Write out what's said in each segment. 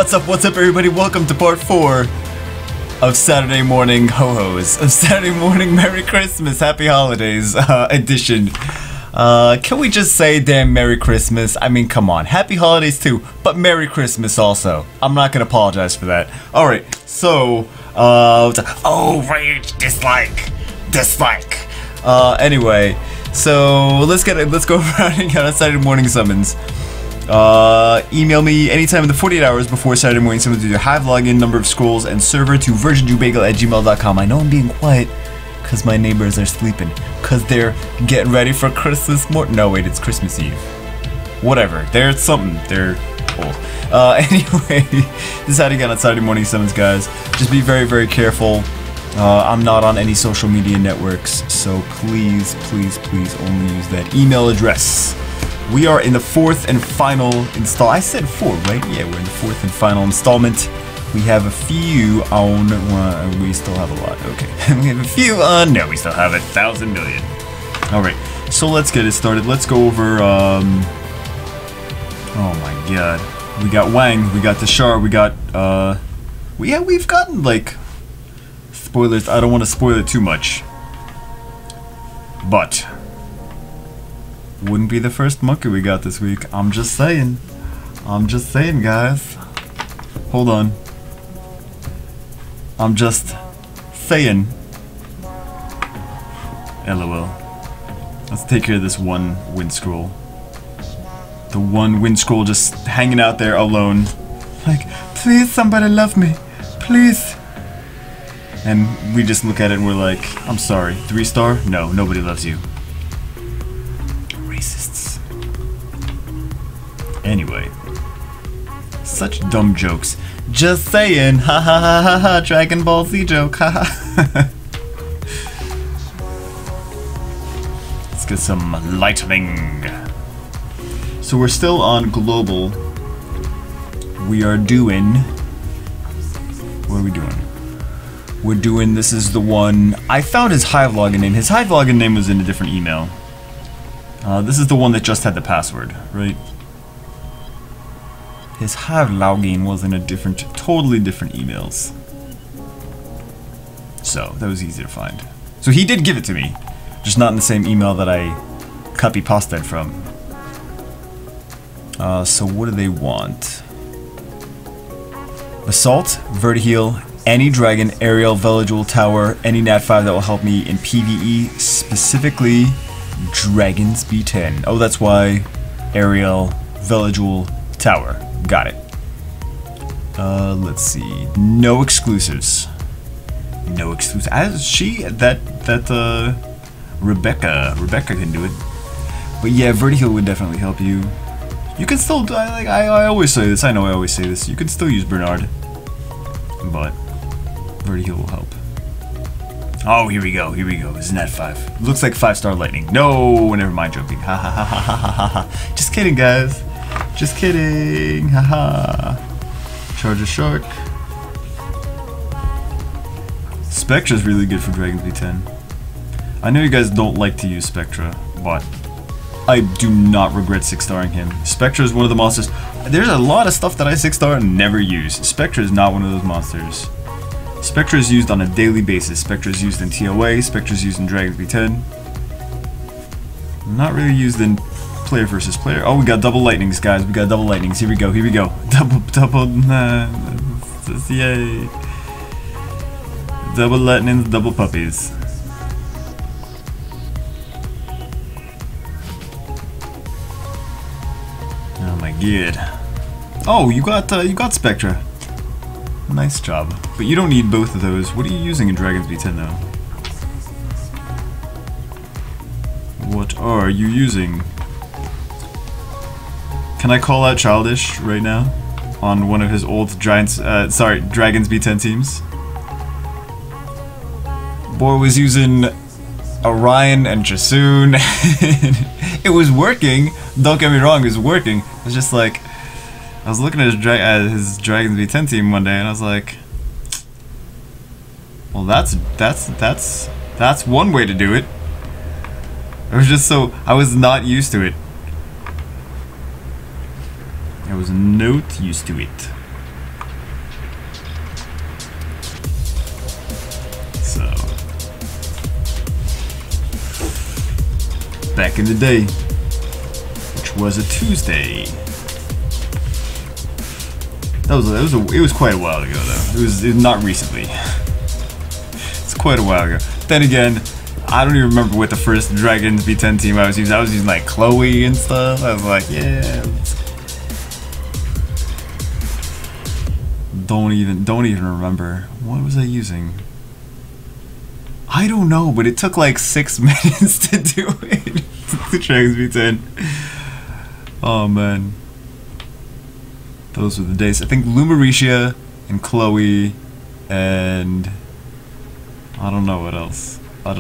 What's up, everybody? Welcome to part 4 of Saturday Morning Ho-Hos. Of Saturday Morning Merry Christmas, Happy Holidays edition. Can we just say damn Merry Christmas? I mean, come on. Happy Holidays too, but Merry Christmas also. I'm not gonna apologize for that. Alright, so, oh, rage, dislike. Anyway, so let's go around and get on Saturday morning summons. Email me anytime in the 48 hours before Saturday morning summons with your Hive login, number of scrolls, and server to virginjewbagel@gmail.com. I know I'm being quiet because my neighbors are sleeping, because they're getting ready for Christmas morning. No, wait, it's Christmas Eve. Whatever, they're something. They're cool. Anyway, this is how to get on Saturday morning summons, guys. Just be very, very careful. I'm not on any social media networks, so please only use that email address. We are in the 4th and final install. I said 4, right? Yeah, we're in the 4th and final installment. We have a few on. We still have a lot. Okay, we have a few on. No, we still have 1,000 million. All right, so let's get it started. Let's go over. Oh my God, we got Wang, we got Tashar, we got. We've gotten like spoilers. I don't want to spoil it too much, but. Wouldn't be the first monkey we got this week. I'm just saying, guys. Hold on. I'm just saying. LOL. Let's take care of this one wind scroll. The one wind scroll just hanging out there alone. Like, please somebody love me. Please. And we just look at it and we're like, I'm sorry. 3-star? No, nobody loves you. Anyway, such dumb jokes. Just saying, ha ha ha ha ha, Dragon Ball Z joke, ha ha. Let's get some lightning. So we're still on global. We are doing. What are we doing? We're doing. This is the one. I found his Hive login name. His Hive login name was in a different email. This is the one that just had the password, right? His Hive login was in a totally different emails. So, that was easy to find. So he did give it to me, just not in the same email that I copy-pasted from. So what do they want? Assault, Vertiheal, any dragon, aerial, Veligul, tower, any nat 5 that will help me in PvE, specifically Dragons B10. Oh, that's why aerial, Veligul, tower. Got it. Let's see. No exclusives. No exclusives. Rebecca can do it. But yeah, Vertiheal would definitely help you. You can still, I always say this, I know I always say this, you can still use Bernard. But Vertiheal will help. Oh, here we go, it's nat 5. Looks like 5-star lightning. No, never mind joking. Ha ha ha ha ha ha ha. Just kidding, guys. Just kidding, haha. Charger Shark. Spectra's really good for Dragons B10. I know you guys don't like to use Spectra, but I do not regret 6-starring him. Spectra is one of the monsters. There's a lot of stuff that I 6-star and never use. Spectra is not one of those monsters. Spectra is used on a daily basis. Spectra is used in TOA, Spectra is used in Dragons B10. Not really used in player versus player. Oh, we got double lightnings, guys. We got double lightnings. Here we go. Double, yay. Double lightnings, double puppies. Oh my God. Oh, you got Spectra. Nice job. But you don't need both of those. What are you using in Dragons B10 though? What are you using? Can I call out Childish right now on one of his old Dragons B10 teams? Boy was using Orion and Jasoon. It was working. Don't get me wrong, it was working. It was just like I was looking at his Dragons B10 team one day, and I was like, well, that's one way to do it. It was just so I was not used to it. I was not used to it. back in the day, which was a Tuesday. It was quite a while ago though. It was not recently. It's quite a while ago. Then again, I don't even remember what the first Dragons V10 team I was using. I was using like Chloe and stuff. I was like, yeah. Don't even remember. What was I using? I don't know, but it took like 6 minutes to do it. The Dragons V10. Oh man. Those were the days. I think Lumericia and Chloe and I don't know what else. Are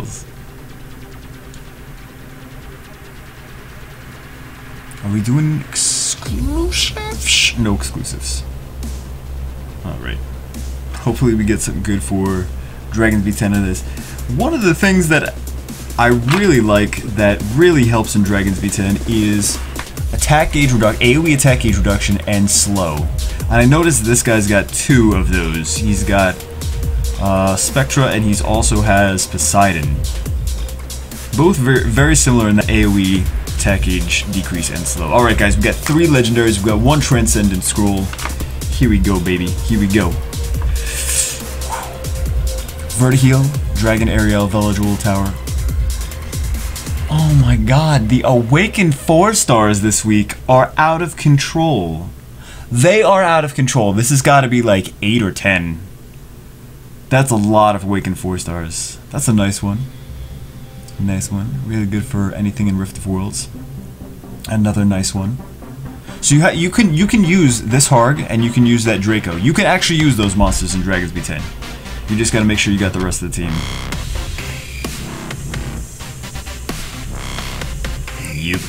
we doing exclusives? No exclusives. Alright. Hopefully we get something good for Dragons V10 of this. One of the things that I really like that really helps in Dragons V10 is attack gauge reduction, AoE attack gauge reduction, and slow. And I noticed this guy's got 2 of those. He's got Spectra, and he also has Poseidon. Both very similar in the AoE attack gauge decrease and slow. Alright guys, we got 3 legendaries, we got 1 transcendent scroll. Here we go, baby. Here we go. Vertiheal, Dragon Ariel, Velojoule Tower. Oh my god, the Awakened 4-stars this week are out of control. They are out of control. This has got to be like 8 or 10. That's a lot of Awakened 4-stars. That's a nice one. Nice one. Really good for anything in Rift of Worlds. Another nice one. So you can use this Harg and you can use that Draco. You can actually use those monsters in Dragons V10. You just gotta make sure you got the rest of the team. Yep.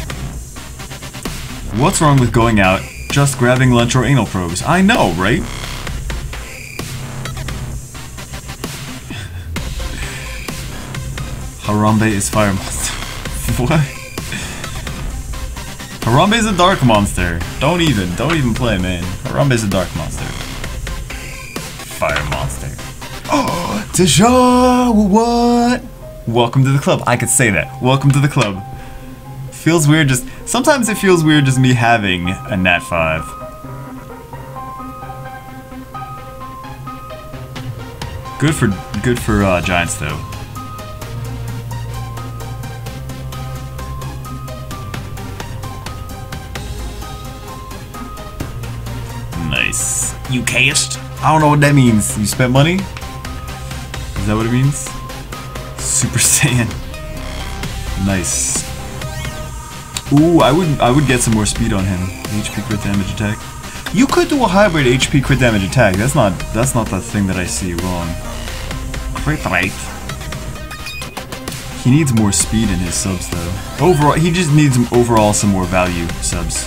What's wrong with going out, just grabbing lunch or anal probes? I know, right? Harambe is fire monster. What? Harambe is a dark monster. Don't even play, man. Harambe is a dark monster. Fire monster. Oh, Taja, what? Welcome to the club. I could say that. Welcome to the club. Feels weird sometimes it feels weird just me having a Nat 5. Good for Giants though. Nice. You cased? I don't know what that means. You spent money? Is that what it means? Super Saiyan. Nice. Ooh, I would get some more speed on him. HP crit damage attack. You could do a hybrid HP crit damage attack. That's not the thing that I see wrong. Crit rate. He needs more speed in his subs though. Overall, he just needs overall some more value subs.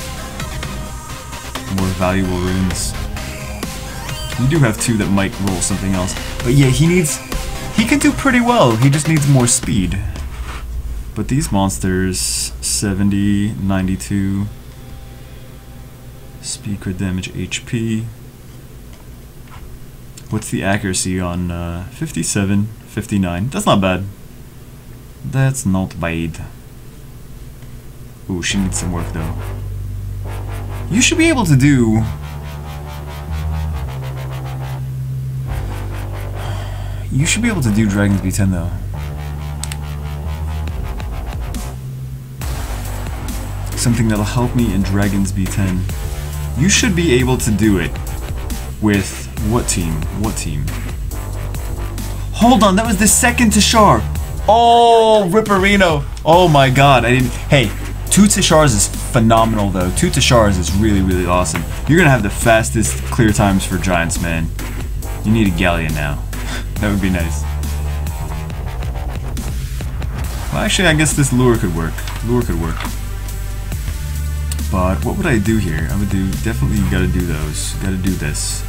More valuable runes. You do have 2 that might roll something else. But yeah, he can do pretty well. He just needs more speed. But these monsters, 70, 92, speed crit damage HP. What's the accuracy on 57, 59? That's not bad. That's not bad. Ooh, she needs some work though. You should be able to do... You should be able to do Dragons V10 though. Something that'll help me in Dragons V10. You should be able to do it with what team? What team? Hold on, that was the second Tashar. Oh, Ripperino. Oh my god, I didn't... Hey, 2 Tashars is phenomenal though. 2 Tashars is really, really awesome. You're gonna have the fastest clear times for Giants, man. You need a Galleon now. That would be nice. Well, actually, I guess this lure could work. Lure could work. But what would I do here? I would do... Definitely you gotta do those. Gotta do this.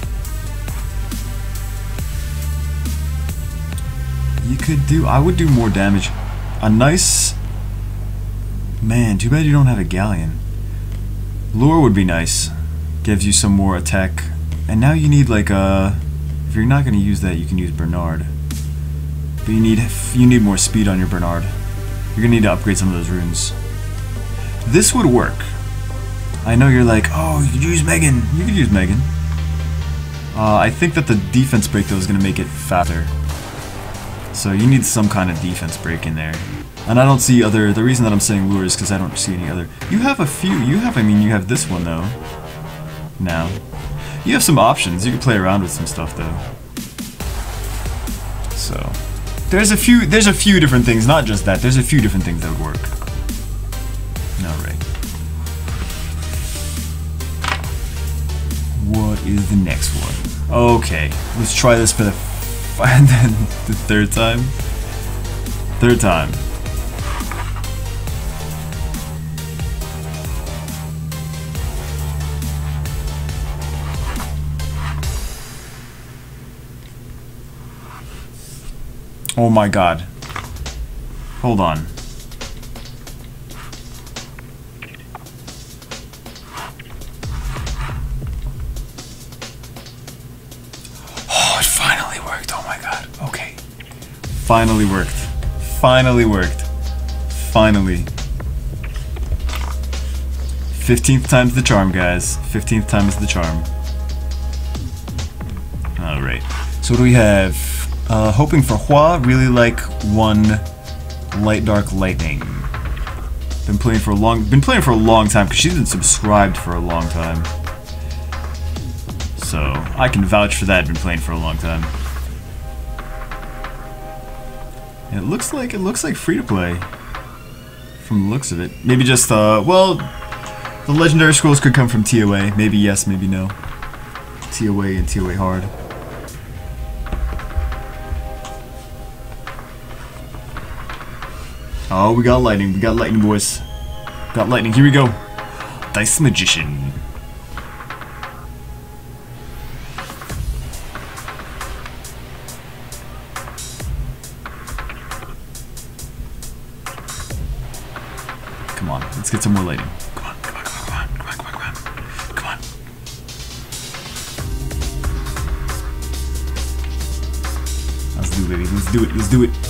You could do... I would do more damage. A nice... Man, too bad you don't have a Galleon. Lure would be nice. Gives you some more attack. And now you need like a... If you're not gonna use that, you can use Bernard. But you need more speed on your Bernard. You're gonna need to upgrade some of those runes. This would work. I know you're like, oh, you could use Megan. You could use Megan. I think that the defense break though is gonna make it faster. So you need some kind of defense break in there. And I don't see other, the reason that I'm saying lure is because I don't see any other. You have a few, you have this one though. Now. You have some options, you can play around with some stuff though. So. There's a few different things, not just that, there's a few different things that would work. Alright. What is the next one? Okay, let's try this for the third time. Third time. Oh my god. Hold on. Oh, it finally worked. Oh my god. Okay. Finally worked. Finally worked. Finally. 15th time's the charm, guys. 15th time is the charm. Alright. So what do we have? Hoping for Hua, really like one Light Dark Lightning. Been playing for a long time because she's been subscribed for a long time. So I can vouch for that. Been playing for a long time. And it looks like free to play from the looks of it. Maybe just well, the legendary scrolls could come from TOA. Maybe yes, maybe no. TOA and TOA hard. Oh, we got lightning, boys. Got lightning, here we go. Dice Magician. Come on, let's get some more lightning. Come on. Let's do it, baby, let's do it.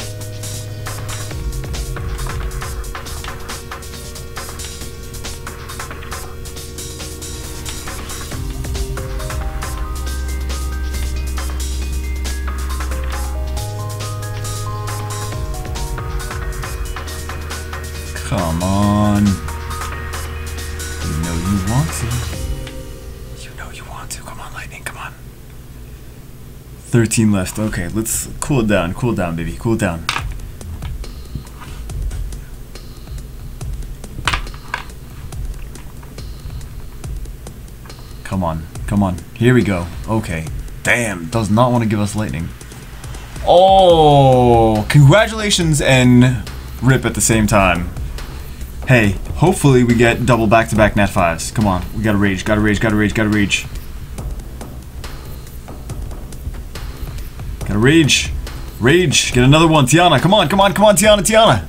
Come on. You know you want to. You know you want to. Come on, lightning, come on. 13 left. Okay, let's cool it down. Cool down, baby. Cool down. Come on. Come on. Here we go. Okay. Damn, does not want to give us lightning. Oh, congratulations and rip at the same time. Hey, hopefully we get double back-to-back Nat 5s. Come on, we gotta rage, gotta rage. Gotta rage. Rage, get another one. Tiana, come on, Tiana.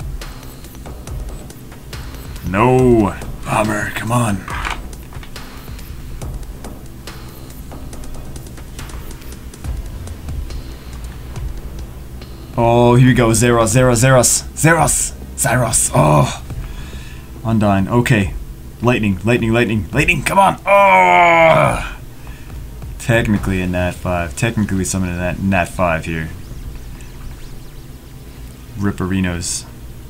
No. Bomber, come on. Oh, here we go. Zeros. Oh. Undyne. Okay. Lightning. Come on. Oh! Technically a Nat 5. Technically we summoned a Nat 5 here. Ripperinos.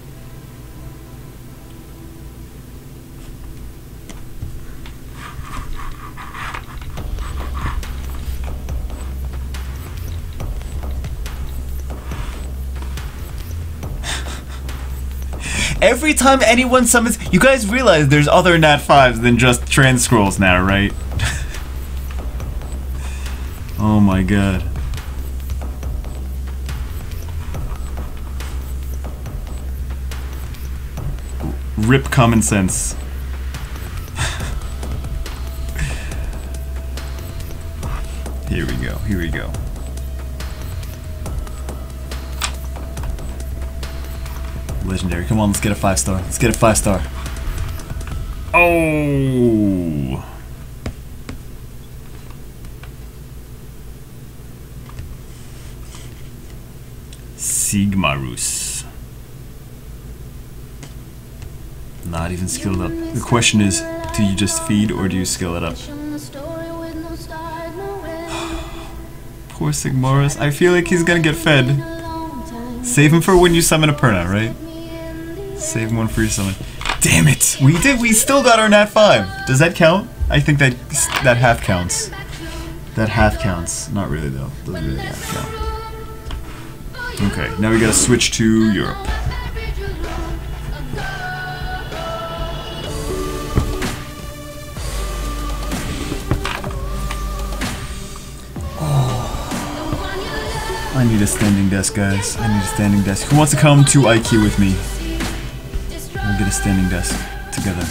Every time anyone summons, you guys realize there's other Nat 5s than just trans scrolls now, right? Oh my god. Rip common sense. Here we go. Legendary. Come on, let's get a 5-star. Oh! Sigmarus. Not even skilled up. The question is, do you just feed or do you skill it up? Poor Sigmarus. I feel like he's gonna get fed. Save him for when you summon a Perna, right? Save one for your summon. Damn it! We did. We still got our Nat 5. Does that count? I think that half counts. That half counts. Not really though. Doesn't really half count. Okay, now we gotta switch to Europe. I need a standing desk, guys. I need a standing desk. Who wants to come to IQ with me? We'll get a standing desk together.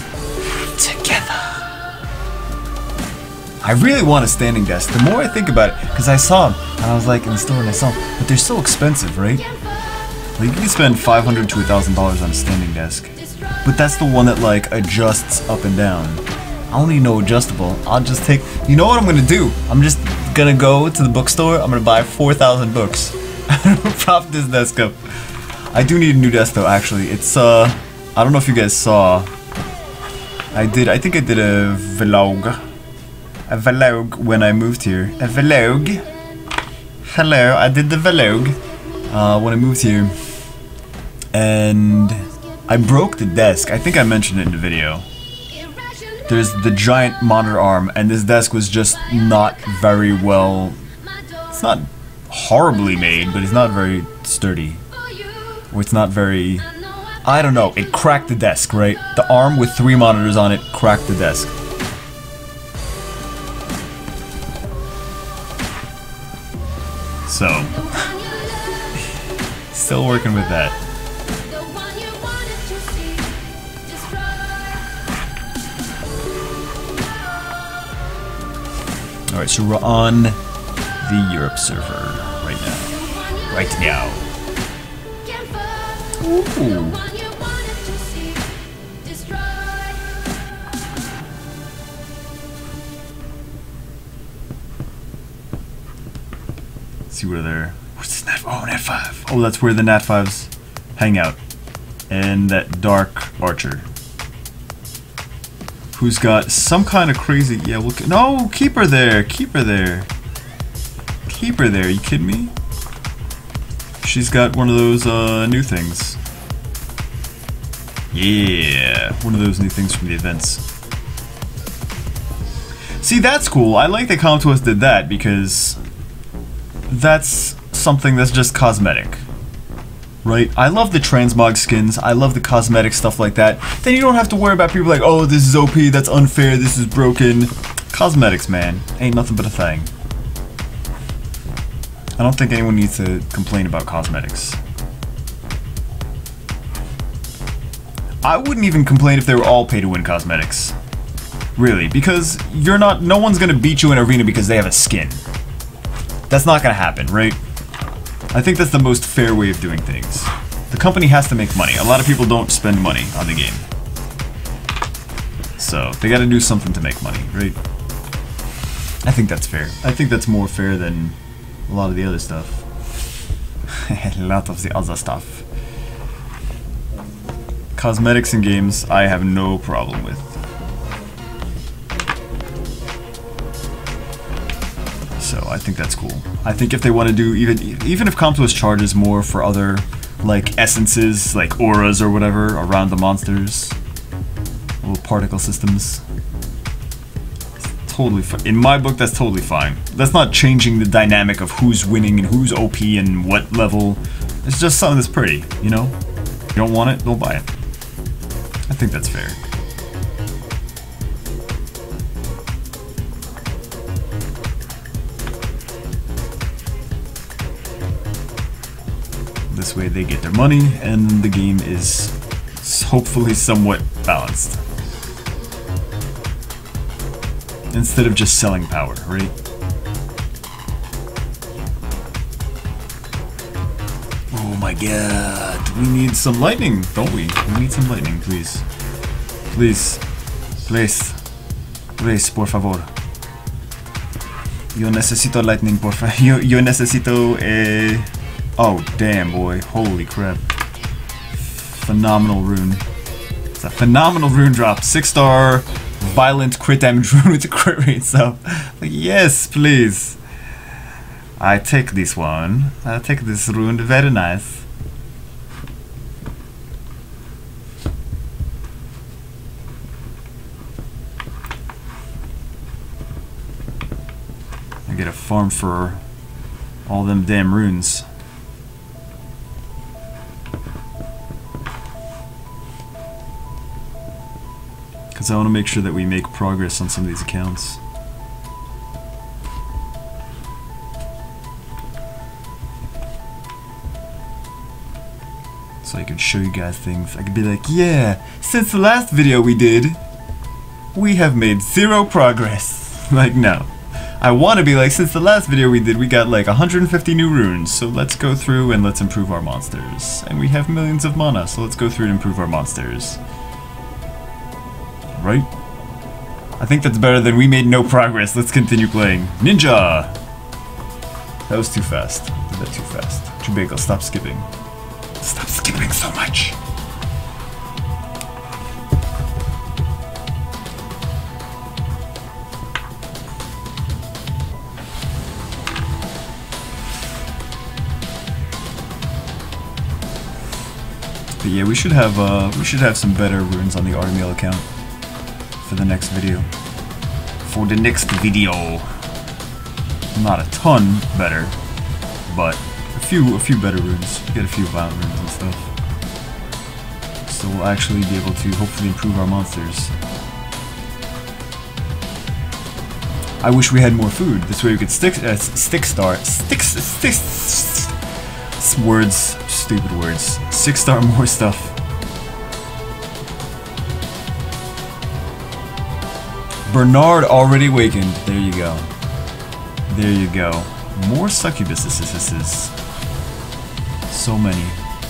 I really want a standing desk. The more I think about it, because I saw them, and I was like in the store and I saw them, but they're so expensive, right? Like you can spend $500 to $1,000 on a standing desk, but that's the one that like adjusts up and down. I don't need no adjustable. I'll just take. You know what I'm gonna do? I'm just gonna go to the bookstore. I'm gonna buy 4,000 books. Prop this desk up. I do need a new desk though. Actually, it's I don't know if you guys saw. I think I did a vlog. A vlog when I moved here. A vlog. Hello, I did the vlog when I moved here, and I broke the desk. I think I mentioned it in the video. There's the giant monitor arm, and this desk was just not very well. It's not horribly made, but it's not very sturdy, or it's not very. I don't know. It cracked the desk, right? The arm with 3 monitors on it cracked the desk. So, still working with that. Alright, so we're on the Europe server right now. Right now. Ooh. See where they're. What's this Nat? Oh, Nat 5. Oh, that's where the Nat 5s hang out. And that dark archer, who's got some kind of crazy. Yeah, we'll. No, keep her there. Keep her there. Keep her there. You kidding me? She's got one of those new things. Yeah, one of those new things from the events. See, that's cool. I like that Comtois did that because that's something that's just cosmetic, right? I love the transmog skins. I love the cosmetic stuff like that. Then you don't have to worry about people like, oh, this is OP, that's unfair, this is broken. Cosmetics, man. Ain't nothing but a thing. I don't think anyone needs to complain about cosmetics. I wouldn't even complain if they were all pay-to-win cosmetics. Really, because you're not. No one's gonna beat you in Arena because they have a skin. That's not gonna happen, right? I think that's the most fair way of doing things. The company has to make money. A lot of people don't spend money on the game. So, they gotta do something to make money, right? I think that's fair. I think that's more fair than a lot of the other stuff. A lot of the other stuff. Cosmetics in games, I have no problem with. So I think that's cool. I think if they want to do, even if Comtois charges more for other, like, essences, like auras or whatever, around the monsters, little particle systems, it's totally fine. In my book, that's totally fine. That's not changing the dynamic of who's winning and who's OP and what level. It's just something that's pretty, you know? You don't want it, don't buy it. I think that's fair. This way they get their money, and the game is hopefully somewhat balanced. Instead of just selling power, right? Oh my god, we need some lightning, don't we? We need some lightning, please. Please. Please. Please, por favor. Yo necesito lightning, por favor. Yo necesito, oh, damn, boy. Holy crap. Phenomenal rune. It's a phenomenal rune drop. 6-star violent crit damage rune with the crit rate. So, like, yes, please. I take this one. I take this rune. Very nice. I get a farm for all them damn runes. Because I want to make sure that we make progress on some of these accounts. So I could show you guys things. I could be like, yeah, since the last video we did, we have made 0 progress. Like, no. I want to be like, since the last video we did, we got like 150 new runes, so let's go through and let's improve our monsters. And we have millions of mana, so let's go through and improve our monsters. Right? I think that's better than we made no progress. Let's continue playing. Ninja! That was too fast. Did that too fast. Chewbacca, stop skipping. Stop skipping so much! But yeah, we should have some better runes on the Artemiel account for the next video. For the next video, not a ton better, but a few better runes. We get a few violent runes and stuff, so we'll actually be able to hopefully improve our monsters. I wish we had more food. This way we could words, stupid words. 6-star more stuff. Bernard already awakened. There you go. There you go. More succubuses. So many.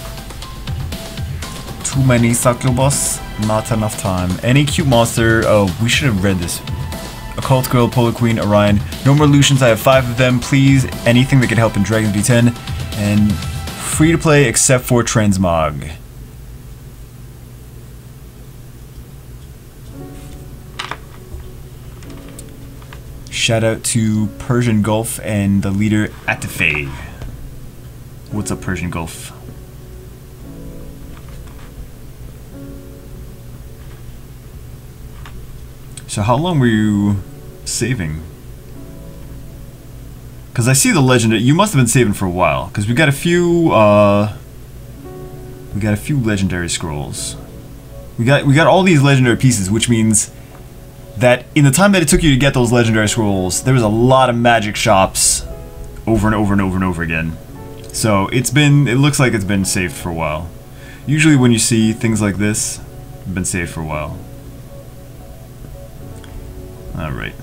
Too many succubus. Not enough time. Any cute monster. Oh, we should have read this. Occult Girl, Polar Queen, Orion. No more Lucians. I have 5 of them. Please, anything that could help in Dragon V10. And free to play except for Transmog. Shout out to Persian Gulf and the leader Atife. What's up, Persian Gulf? So how long were you saving? Because I see the legendary. You must have been saving for a while. Because we got a few. We got a few legendary scrolls. We got all these legendary pieces, which means that in the time that it took you to get those legendary scrolls, there was a lot of magic shops, over and over and over and over again. So it looks like it's been saved for a while. Usually when you see things like this, it's been saved for a while. All right.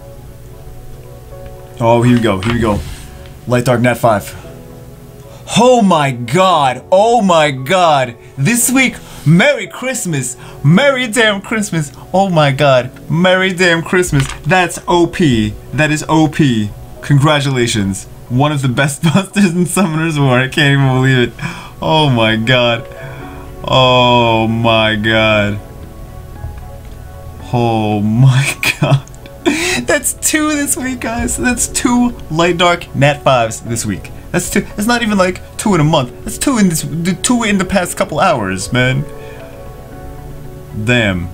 Oh, here we go, here we go. Light Dark Nat 5. Oh my god, oh my god. This week, Merry Christmas. Merry damn Christmas. Oh my god, Merry damn Christmas. That's OP. That is OP. Congratulations. One of the best monsters in Summoner's War. I can't even believe it. Oh my god. Oh my god. Oh my god. That's 2 this week, guys. That's 2 Light Dark Nat 5s this week. That's 2. It's not even like 2 in a month. That's 2 in this. 2 in the past couple hours, man. Damn.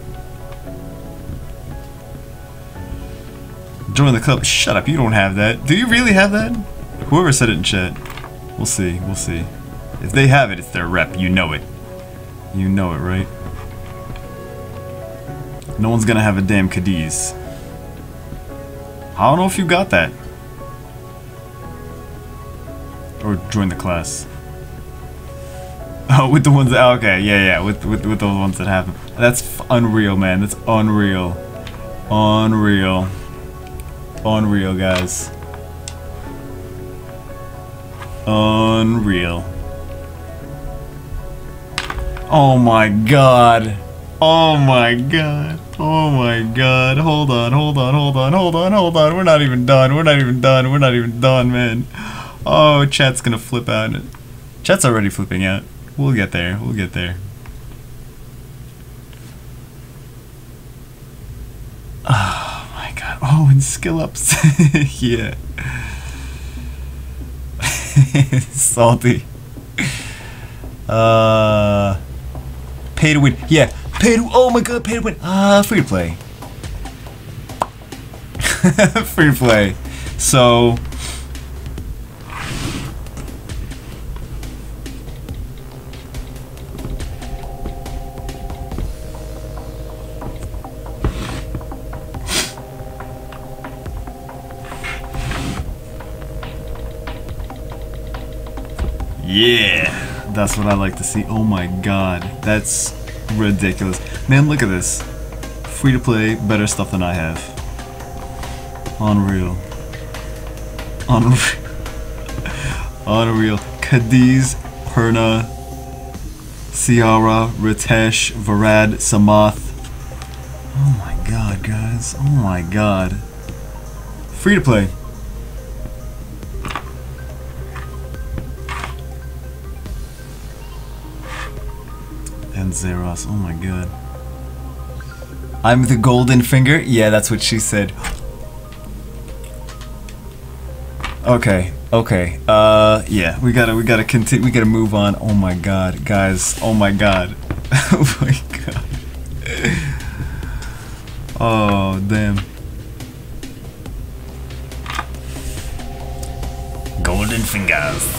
Join the club. Shut up. You don't have that. Do you really have that? Whoever said it in chat. We'll see. We'll see. If they have it, it's their rep. You know it. You know it, right? No one's gonna have a damn Cadiz. I don't know if you got that. Or join the class. Oh, with the ones that, oh, okay, yeah, with those ones that have them. That's unreal, man. That's unreal. Unreal. Unreal, guys. Unreal. Oh my god. Oh my god. Oh my god. Hold on. We're not even done, man. Oh, chat's gonna flip out. Chat's already flipping out. We'll get there. Oh my god. Oh, and skill ups. Yeah. Salty. Pay to win. Yeah. Pay to. Oh my god. Pay to win. Free to play. Free to play. So. Yeah, that's what I like to see. Oh my god, that's ridiculous. Man, look at this. Free to play, better stuff than I have. Unreal. Unreal. Unreal. Cadiz, Perna, Ciara, Ritesh, Varad, Samath. Oh my god, guys. Oh my god. Free to play. And Zeros, oh my god. I'm the golden finger? Yeah, that's what she said. Okay, okay. Yeah, we gotta continue. We gotta move on. Oh my god, guys. Oh my god. Oh my god. Oh, damn. Golden fingers.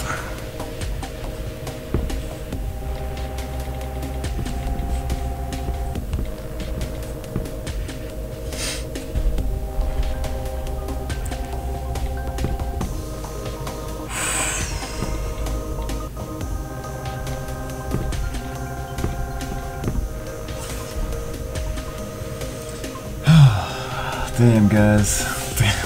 Damn, guys. Damn.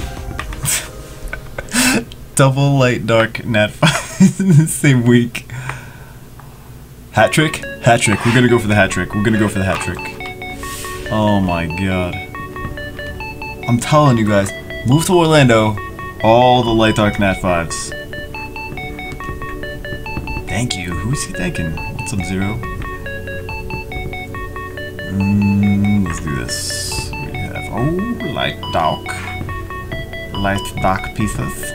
Double light dark nat 5 in the same week. Hat trick? Hat trick. We're gonna go for the hat trick. We're gonna go for the hat trick. Oh my god. I'm telling you guys, move to Orlando, all the light dark nat 5s. Thank you. Who's he thanking? What's up, Zero? Let's do this. Oh, light dark pieces.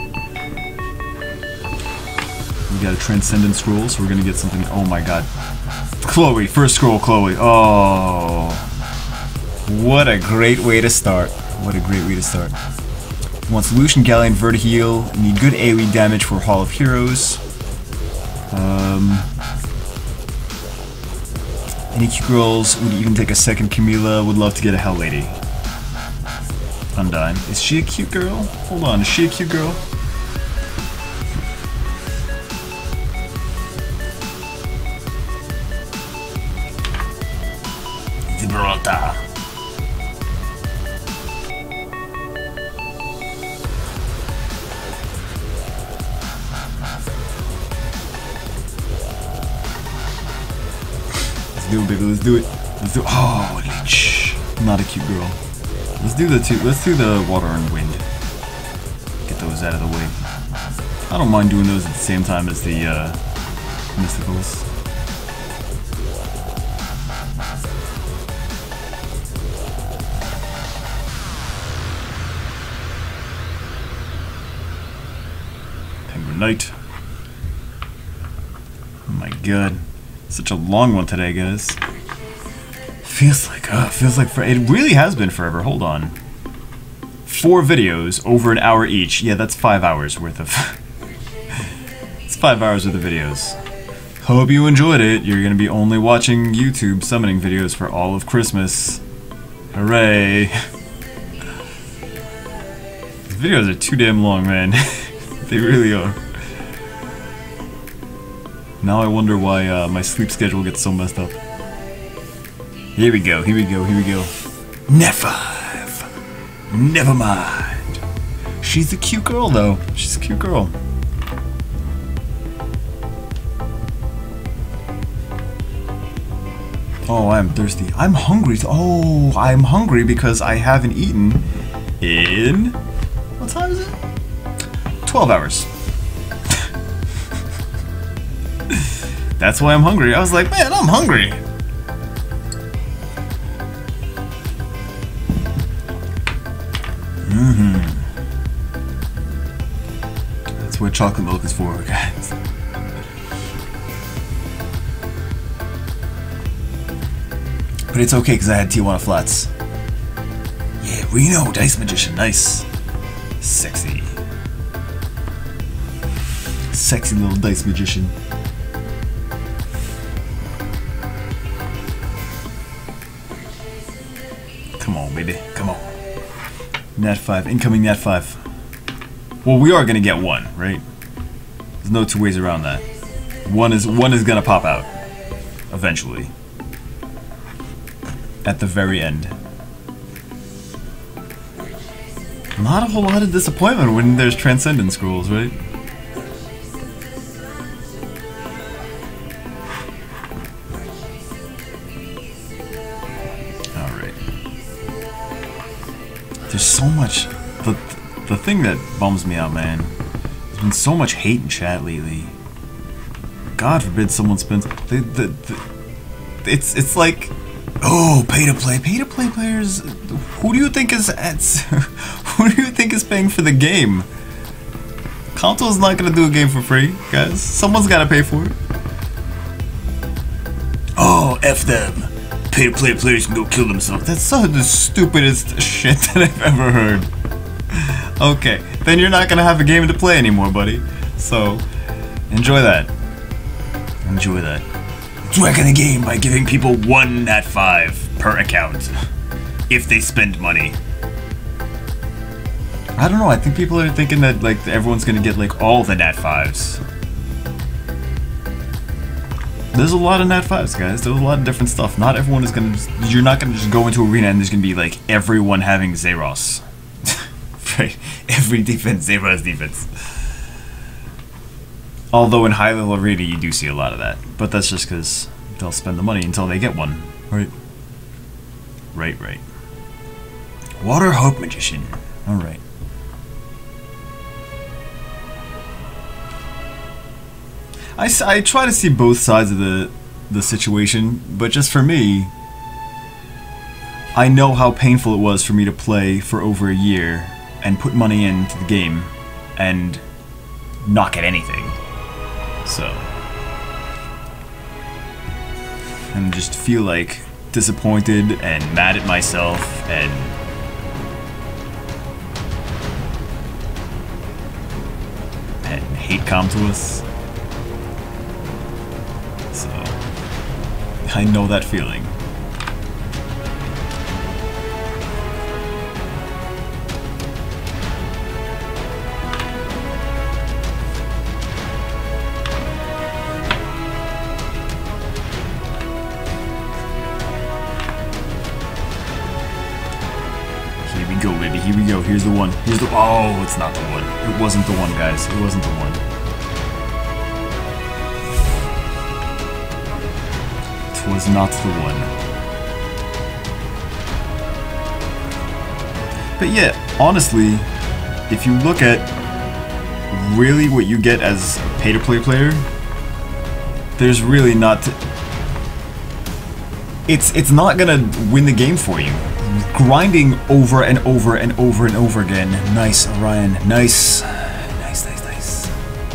We got a transcendent scroll, so we're gonna get something. Oh my god, Chloe, first scroll, Chloe. Oh, what a great way to start! What a great way to start. Want solution, Galleon, Vertiheal. Need good AoE damage for Hall of Heroes. Any cute girls would even take a second. Camila would love to get a Hell Lady. Undyne. Is she a cute girl? Hold on, is she a cute girl? Gibraltar. Let's do it, baby. Let's do it. Let's do it. Oh, Leech. Not a cute girl. Let's do the two. Let's do the water and wind. Get those out of the way. I don't mind doing those at the same time as the mysticals. Penguin Knight. Oh my god, such a long one today, guys. Feels like it really has been forever. Hold on. 4 videos over an hour each. Yeah, that's 5 hours worth of. It's 5 hours worth of videos. Hope you enjoyed it. You're gonna be only watching YouTube summoning videos for all of Christmas. Hooray! These videos are too damn long, man. They really are. Now I wonder why my sleep schedule gets so messed up. Here we go, here we go, here we go. Never mind. She's a cute girl, though. She's a cute girl. Oh, I am thirsty. I'm hungry. Oh, I'm hungry because I haven't eaten in... What time is it? 12 hours. That's why I'm hungry. I was like, man, I'm hungry. That's what chocolate milk is for, guys. But it's okay because I had Tijuana Flats. Yeah, Reno, Dice Magician, nice. Sexy. Sexy little Dice Magician. Come on, baby, come on. Nat 5, incoming Nat 5. Well, we are gonna get one, right? There's no two ways around that. One is gonna pop out. Eventually. At the very end. Not a whole lot of disappointment when there's Transcendent Scrolls, right? Alright. There's so much... The thing that bums me out, man, there's been so much hate in chat lately. God forbid someone spends... It's like... Oh, pay to play. Pay to play players... Who do you think is... Who do you think is paying for the game? Console's not gonna do a game for free, guys. Someone's gotta pay for it. Oh, F them. Pay to play players can go kill themselves. That's so the stupidest shit that I've ever heard. Okay, then you're not gonna have a game to play anymore, buddy. So, enjoy that. Enjoy that. Wrecking the game by giving people 1 Nat 5 per account. If they spend money. I don't know, I think people are thinking that like everyone's gonna get like all the Nat 5s. There's a lot of Nat 5s, guys. There's a lot of different stuff. Not everyone is gonna you're not gonna just go into arena and there's gonna be like everyone having Zeros. Right? Every defense, Zeros defense. Although in high level arena you do see a lot of that. But that's just because they'll spend the money until they get one. Right? Right. Water Hope Magician. Alright. I try to see both sides of the situation, but just for me, I know how painful it was for me to play for over a year and put money into the game and not get anything. So, and just feel like disappointed and mad at myself and hate come to us. So, I know that feeling. Here we go, baby. Here we go. Here's the one. Here's the... Oh, it's not the one. It wasn't the one, guys. It wasn't the one. It was not the one. But yeah, honestly, if you look at really what you get as a pay-to-play player, there's really not... It's not gonna win the game for you. Grinding over and over and over and over again. Nice, Orion. Nice. Nice.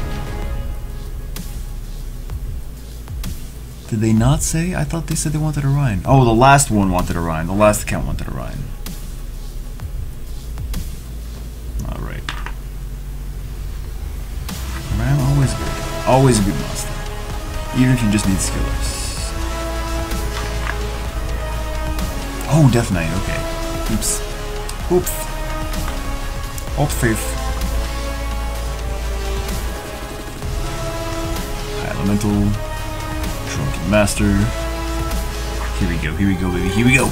Did they not say? I thought they said they wanted Orion. Oh, the last one wanted Orion. The last account wanted Orion. Alright. Orion, always good. Always a good monster. Even if you just need skill ups. Oh, Death Knight, okay. Oops. Alt Faith. High Elemental. Drunken Master. Here we go, baby. Here we go.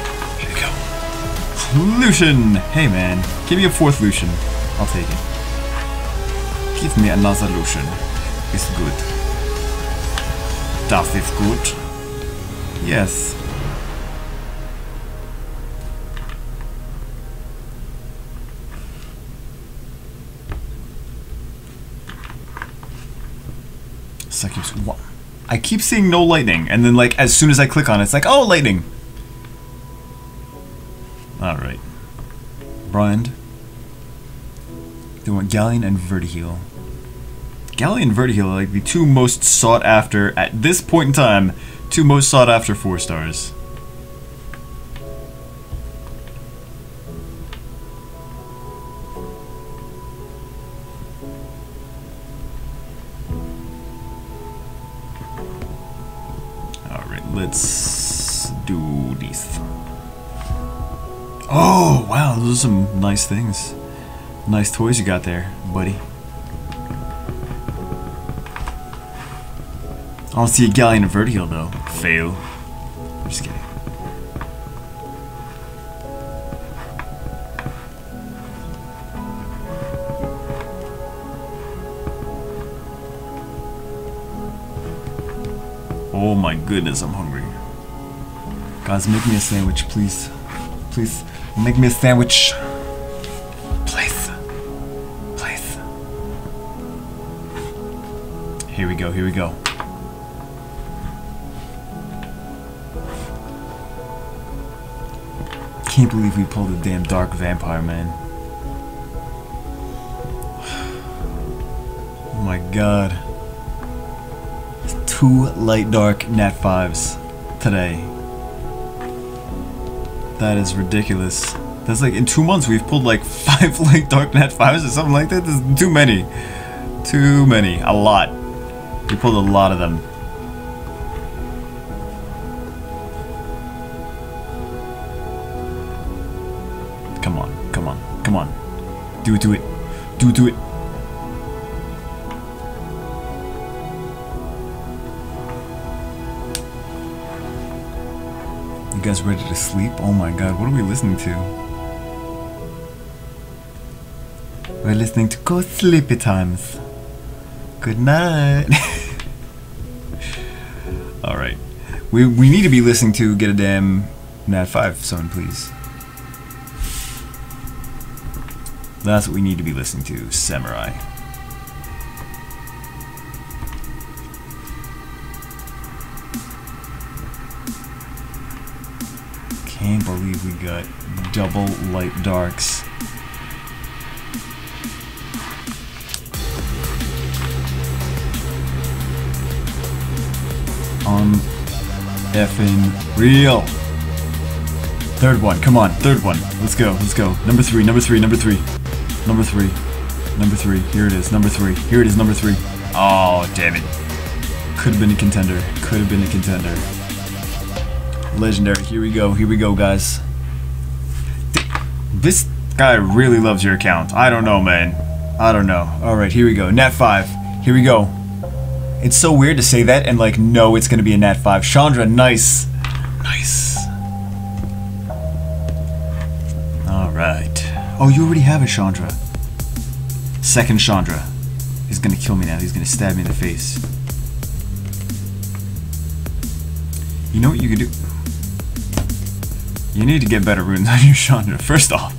Lucian! Hey, man. Give me a 4th Lucian. I'll take it. Give me another Lucian. It's good. Das ist gut. Yes. I keep seeing no lightning, and then like as soon as I click on it, it's like, oh, lightning. All right, Brian. They want Galleon and Vertiheel. Galleon and Vertiheel are like the two most sought after, at this point in time, two most sought after 4 stars. Alright, let's do these. Oh, wow, those are some nice things. Nice toys you got there, buddy. I don't see a Galleon and Vertiheel though. Fail. Just kidding. Oh my goodness, I'm hungry. Guys, make me a sandwich, please. Please, make me a sandwich. Please. Please. Here we go, here we go. Can't believe we pulled a damn dark vampire, man. Oh my god. 2 light dark nat 5s today. That is ridiculous. That's like in 2 months we've pulled like 5 light dark nat 5s or something like that. This is too many. Too many. A lot. We pulled a lot of them. Come on, come on, come on. Do it, do it. Do it, do it. You guys ready to sleep? Oh my god, what are we listening to? We're listening to Go Sleepy Times. Good night. Alright. We need to be listening to Get a Damn Nat 5 song, please. That's what we need to be listening to, Samurai. Can't believe we got double light darks. Effing real. Third one, come on, third one. Let's go, let's go. Number 3, number 3, number 3. Number 3. Number 3. Here it is, number 3. Here it is, number 3. Oh, damn it. Could have been a contender. Could have been a contender. Legendary. Here we go, guys. This guy really loves your account. I don't know, man. I don't know. Alright, here we go. Nat 5. Here we go. It's so weird to say that and like know it's gonna be a Nat 5. Chandra, nice. Nice. Alright. Oh, you already have a Chandra. Second Chandra. He's gonna kill me now. He's gonna stab me in the face. You know what you could do? You need to get better runes on your Chandra. First off,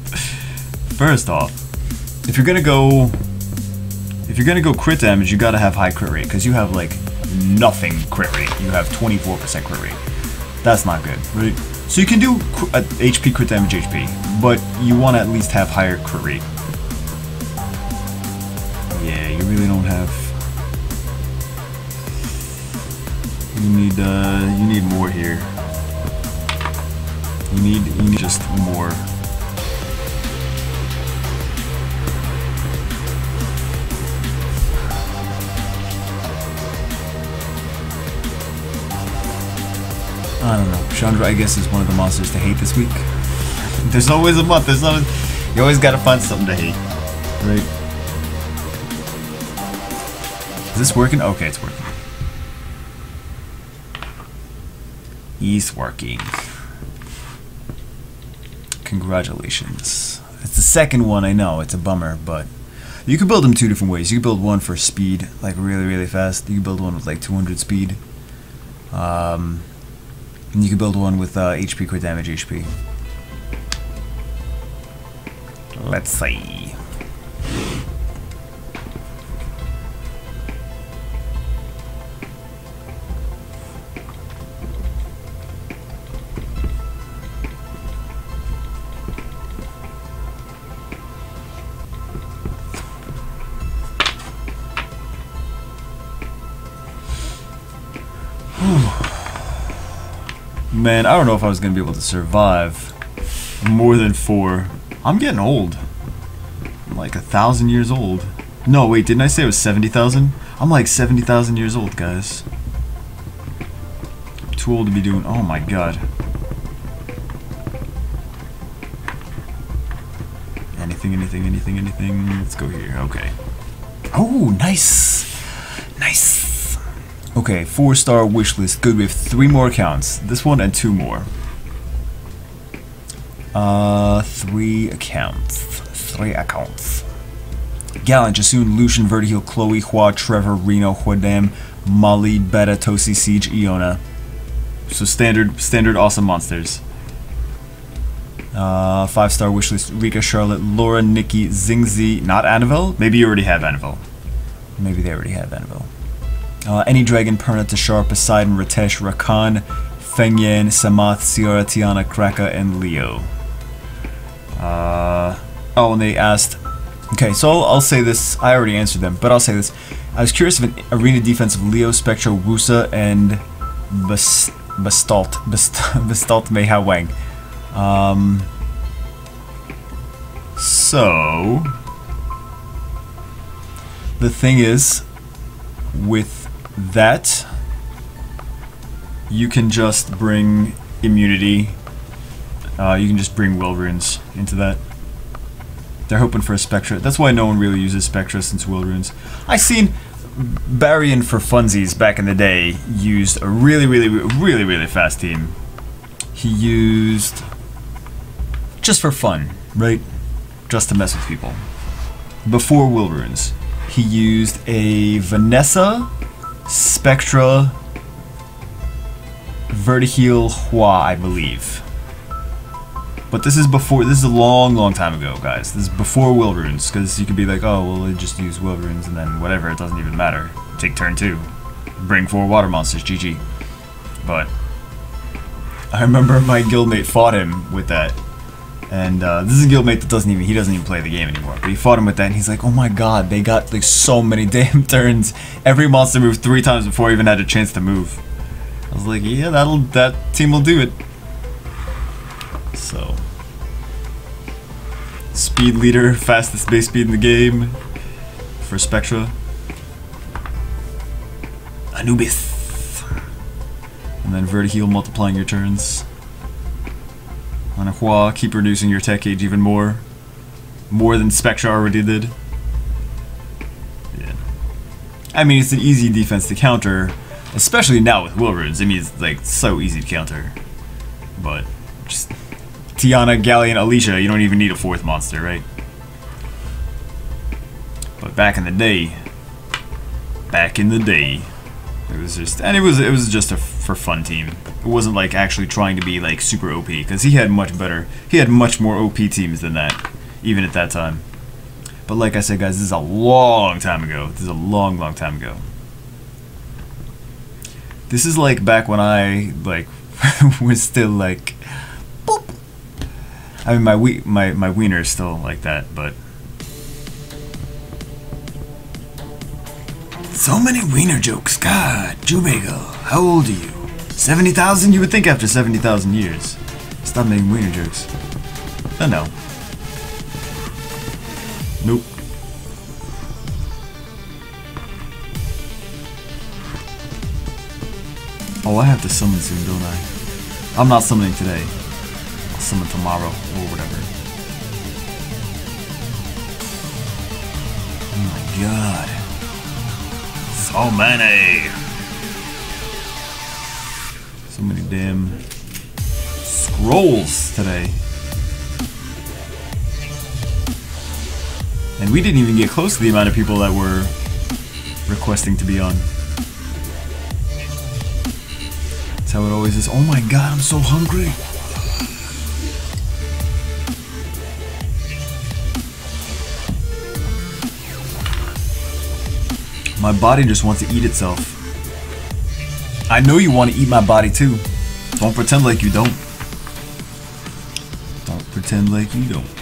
if you're gonna go crit damage, you gotta have high crit rate, because you have like nothing crit rate. You have 24% crit rate. That's not good, right? So you can do HP crit damage HP, but you want to at least have higher crit rate. Yeah, you really don't have. You need more here. You need just more. I don't know. Chandra, I guess, is one of the monsters to hate this week. There's always a month. You always gotta find something to hate, right? Is this working? Okay, it's working. He's working. Congratulations. It's the second one, I know. It's a bummer, but you can build them 2 different ways. You can build one for speed, like really, really fast. You can build one with like 200 speed. And you can build one with HP crit damage HP. Let's see. Man, I don't know if I was gonna be able to survive more than 4. I'm getting old. I'm like 1,000 years old. No, wait, didn't I say it was 70,000? I'm like 70,000 years old, guys. I'm too old to be doing. Oh my god. Anything. Let's go here. Okay. Oh, nice. Nice. Okay, 4-star wish list. Good, we have 3 more accounts. This one and 2 more. 3 accounts. Gallant, Jasoon, Lucian, Vertiheal, Chloe, Hua, Trevor, Reno, Huadam, Molly, Beta, Tosi, Siege, Iona. So standard awesome monsters. 5-star wishlist: Rika, Charlotte, Laura, Nikki, Zingzi, not Annabelle? Maybe you already have Annabelle. Maybe they already have Annabelle. Any Dragon, Perna, Tashar, Poseidon, Ritesh, Rakan, Fengyan, Samath, Ciara, Tiana, Kraka, and Leo. Oh, and they asked... Okay, so I'll say this. I already answered them, but I'll say this. I was curious if an arena defense of Leo, Spectro, Wusa, and Bestalt Meiha Wang. So the thing is, with that, you can just bring immunity. You can just bring will runes into that. They're hoping for a Spectra. That's why no one really uses Spectra since will runes. I seen Barian for funsies back in the day used a really fast team. He used, just for fun, right? Just to mess with people. Before will runes, he used a Vanessa, Spectra, Vertiheal, Hua, I believe. But this is before, this is a long time ago, guys. This is before will runes, because you could be like, oh, well, they just use will runes and then whatever, it doesn't even matter. Take turn 2. Bring 4 water monsters, GG. But I remember my guildmate fought him with that. And this is a guildmate that doesn't even play the game anymore. But he fought him with that and he's like, oh my god, they got like so many damn turns. Every monster moved 3 times before he even had a chance to move. I was like, yeah, that team will do it. So, speed leader, fastest base speed in the game for Spectra. Anubis. And then Vertiheal, multiplying your turns. On a Hua, keep reducing your tech gauge even more. More than Spectra already did. Yeah. I mean, it's an easy defense to counter, especially now with will runes. I mean, it's like so easy to counter. But just Tiana, Galleon, Alicia, you don't even need a 4th monster, right? But back in the day, it was just, and it was just a for fun team. It wasn't like actually trying to be like super OP, because he had much more OP teams than that, even at that time. But like I said, guys, this is a long time ago. This is a long time ago. This is like back when I like was still like boop. I mean, my wiener is still like that, but so many wiener jokes. God, Jubagel, how old are you? 70,000? You would think after 70,000 years. Stop making wiener jokes. Oh no. Nope. Oh, I have to summon soon, don't I? I'm not summoning today. I'll summon tomorrow, or whatever. Oh my god. So many! So many damn scrolls today. And we didn't even get close to the amount of people that were requesting to be on. That's how it always is. Oh my god, I'm so hungry! My body just wants to eat itself. I know you want to eat my body too. Don't pretend like you don't. Don't pretend like you don't.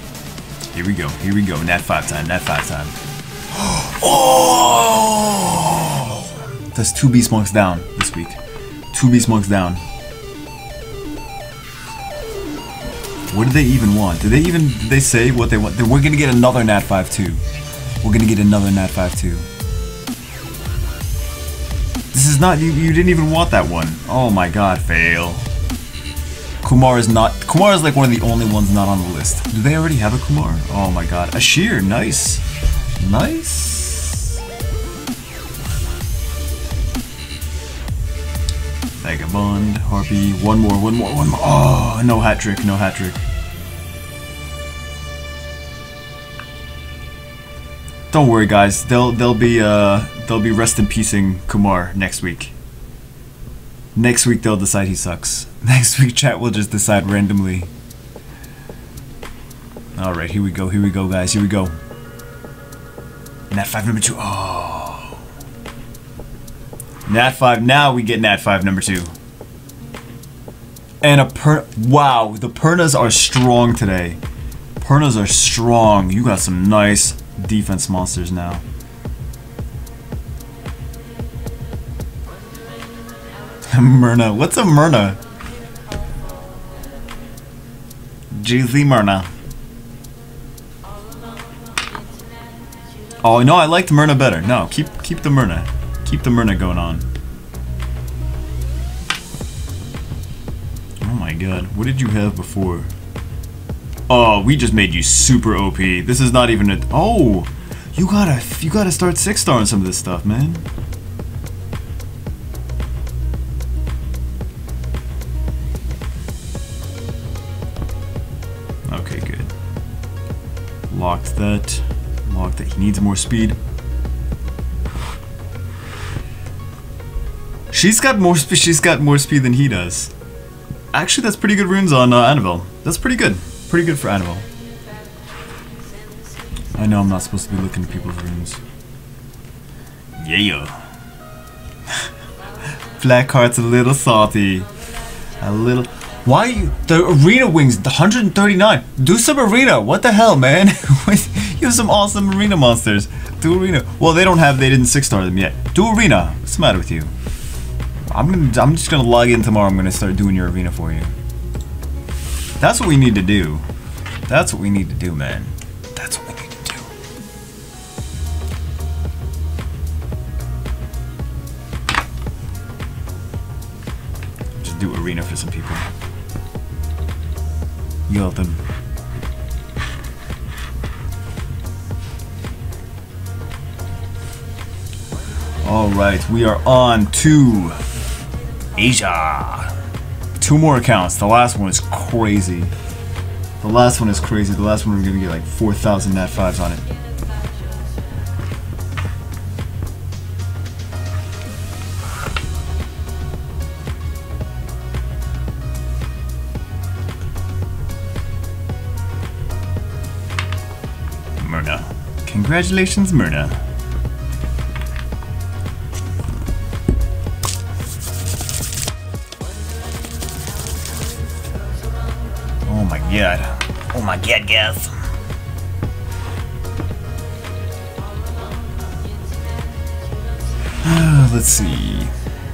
Here we go, nat 5 time, nat 5 time. Oh! That's 2 Beast Monks down this week. 2 Beast Monks down. What did they even want? Did they say what they want? We're gonna get another Nat 5-2. We're gonna get another Nat 5-2. This is not, you didn't even want that one. Oh my god, fail. Kumar is like one of the only ones not on the list. Do they already have a Kumar? Oh my god. Ashir, nice. Nice. Vagabond, Harpy, one more. Oh, no hat trick, no hat trick. Don't worry, guys. They'll be rest in peacing Kumar next week. Next week they'll decide he sucks. Next week chat will just decide randomly. All right, here we go, guys. Here we go. Nat 5 number 2. Oh. Nat 5. Now we get Nat 5 number 2. And wow, the Pernas are strong today. Pernas are strong. You got some nice defense monsters now. Myrna. What's a Myrna? GZ Myrna. Oh no, I liked Myrna better. No, keep the Myrna. Keep the Myrna going on. Oh my god, what did you have before? Oh, we just made you super OP. This is not even a. Oh, you gotta start 6-star on some of this stuff, man. Okay, good. Locked that. Locked that. He needs more speed. She's got more speed than he does. Actually, that's pretty good runes on Annabelle. That's pretty good. Pretty good for Annabelle. I know I'm not supposed to be looking at people's runes. Yeah. Blackheart's a little salty. A little. Why are you? The arena wings, the 139. Do some arena. What the hell, man? You have some awesome arena monsters. Do arena. Well, they didn't 6-star them yet. Do arena. What's the matter with you? I'm just gonna log in tomorrow. I'm gonna start doing your arena for you. That's what we need to do. That's what we need to do, man. That's what we need to do. Just do arena for some people. Yell at them. Alright, we are on to Asia. 2 more accounts. The last one is crazy. The last one is crazy. The last one we're gonna get like 4,000 Nat 5s on it. Myrna. Congratulations, Myrna. Oh my god. Oh my god, guys. Let's see.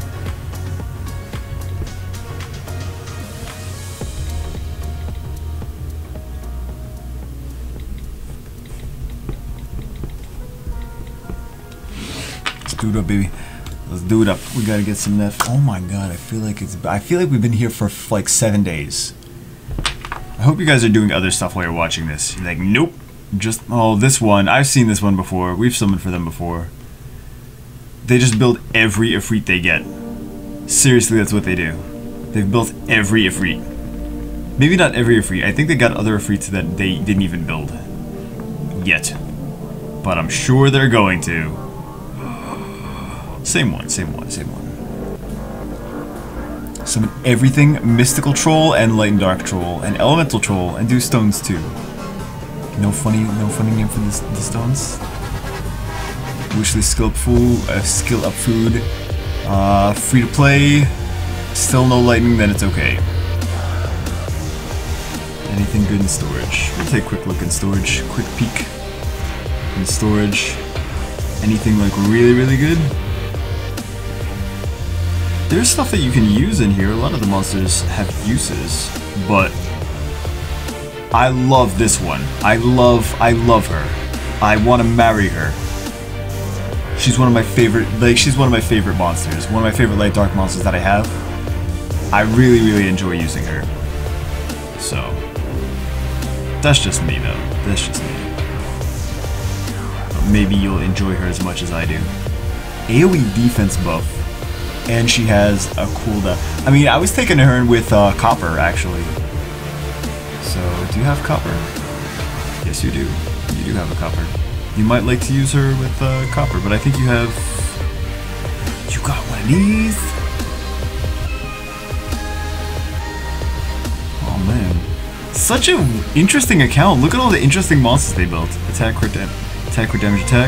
Let's do it up, baby. Let's do it up. We gotta get some net. Oh my god, I feel like we've been here for like 7 days. I hope you guys are doing other stuff while you're watching this. You're like, nope. Just, oh, this one. I've seen this one before. We've summoned for them before. They just build every Ifrit they get. Seriously, that's what they do. They've built every Ifrit. Maybe not every Ifrit. I think they got other Ifrits that they didn't even build. Yet. But I'm sure they're going to. Same one. Summon everything, Mystical Troll and Light and Dark Troll and Elemental Troll, and do stones too. No funny name for the stones. Wishlist skill up food. Free to play. Still no lightning, then it's okay. Anything good in storage? We'll take a quick look in storage. Quick peek in storage. Anything like really, really good? there's stuff that you can use in here. A lot of the monsters have uses, but I love this one. I love her. I want to marry her. She's one of my favorite, she's one of my favorite monsters. One of my favorite light dark monsters that I have. I really enjoy using her. So, that's just me though. That's just me. Maybe you'll enjoy her as much as I do. AoE defense buff. And she has a cooldown. I mean, I was taking her with copper, actually. So, do you have copper? Yes, you do. You do have a copper. You might like to use her with copper, but I think you have... You got one of these? Oh, man. Such an interesting account. Look at all the interesting monsters they built. Attack, crit damage, attack.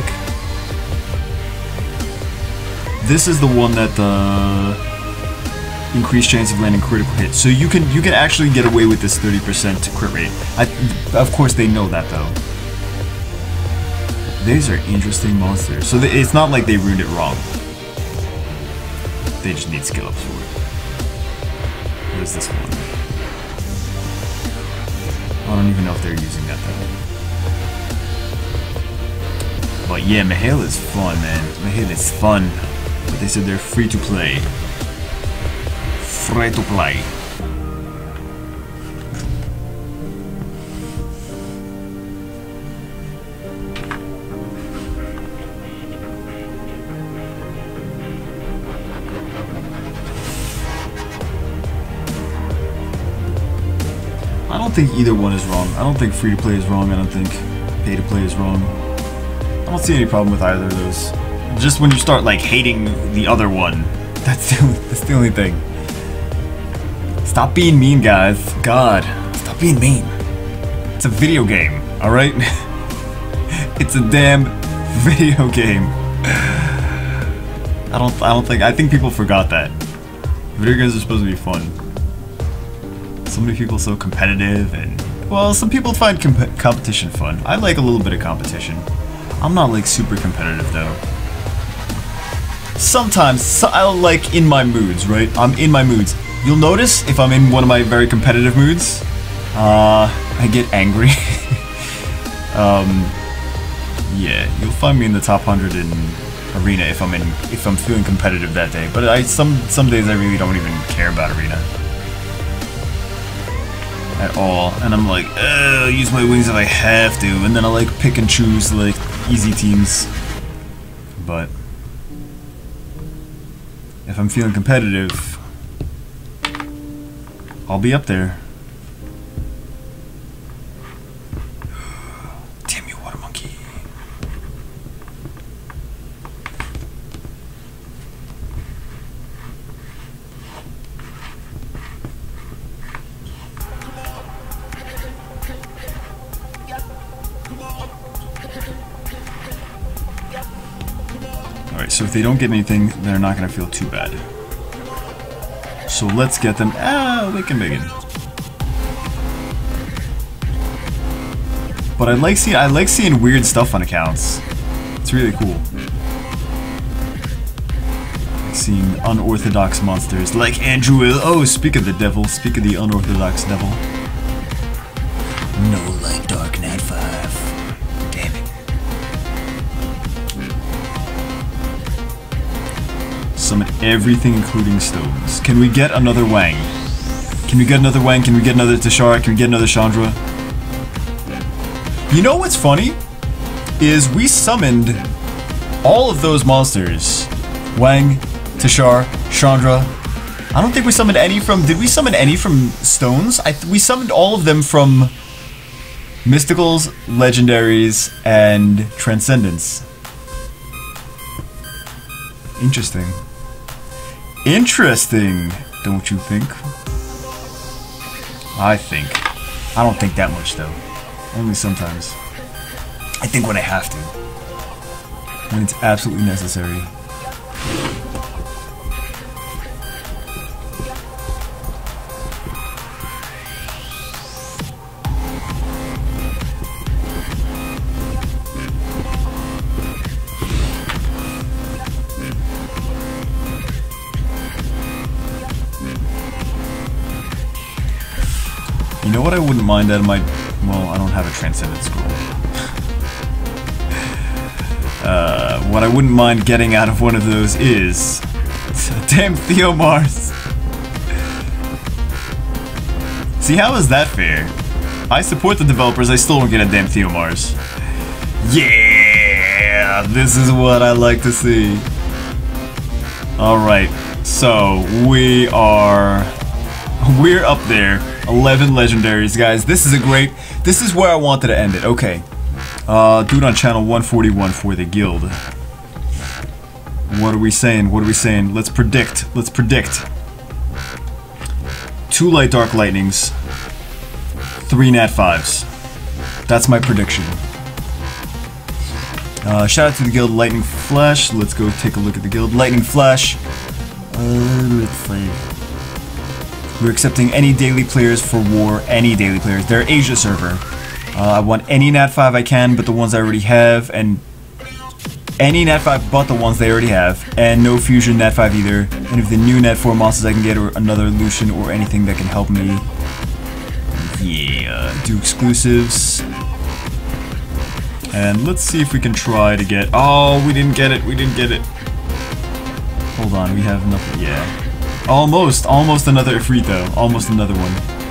This is the one that increased chance of landing critical hits. So you can actually get away with this 30% crit rate. Of course they know that though. These are interesting monsters. So it's not like they ruined it wrong. They just need skill ups for it. What is this one? I don't even know if they're using that though. But yeah, Mihail is fun, man. Mihail is fun. But they said they're free to play. Free to play. I don't think either one is wrong. I don't think free to play is wrong. I don't think pay to play is wrong. I don't see any problem with either of those. Just when you start like hating the other one, that's the only thing. Stop being mean, guys. God, stop being mean. It's a video game, all right? It's a damn video game. I think people forgot that. Video games are supposed to be fun. So many people are so competitive, and well, some people find competition fun. I like a little bit of competition. I'm not like super competitive though. Sometimes, I'll like in my moods, right? I'm in my moods. You'll notice if I'm in one of my very competitive moods, I get angry. Yeah, you'll find me in the top 100 in Arena if I'm feeling competitive that day. But some days I really don't even care about Arena at all, and I'm like, I'll use my wings if I have to, and then I like pick and choose like easy teams. But if I'm feeling competitive, I'll be up there. Damn you, water monkey. Alright, so if they don't get anything, they're not going to feel too bad. So let's get them. Wicked Megan. But I like seeing weird stuff on accounts. It's really cool. Like seeing unorthodox monsters like Andrew. Oh, speak of the devil. Speak of the unorthodox devil. No light dark Nat 5. Damn it. Summon everything including stones. Can we get another Wang? Can we get another Wang? Can we get another Tashara? Can we get another Chandra? You know what's funny? Is we summoned all of those monsters. Wang, Tashar, Chandra. I don't think we summoned any from... Did we summon any from stones? We summoned all of them from Mysticals, Legendaries, and Transcendence. Interesting. Interesting, don't you think? I think. I don't think that much, though. Only sometimes. I think when I have to. When it's absolutely necessary. You know what I wouldn't mind out of my... Well, I don't have a Transcendent Scroll. What I wouldn't mind getting out of one of those is... Damn Theomars! See, how is that fair? I support the developers, I still don't get a damn Theomars. Yeah! This is what I like to see. Alright, so we're up there. 11 legendaries, guys. This is where I wanted to end it. Okay. Dude on channel 141 for the guild. What are we saying? What are we saying? Let's predict. Let's predict. 2 Light Dark Lightnings. 3 Nat 5s. That's my prediction. Shout out to the guild Lightning Flash. Let's go take a look at the guild. Lightning Flash. Let's see. We're accepting any daily players for war. Any daily players. They're Asia server. I want any Nat 5 I can, but the ones I already have, and any Nat 5 but the ones they already have, and no fusion Nat 5 either. And if the new Nat 4 monsters I can get, or another Lucian, or anything that can help me. Yeah, do exclusives. And let's see if we can try to get... Oh, we didn't get it, we didn't get it. Hold on, we have nothing. Yeah. Almost another Ifrit though. Almost another one.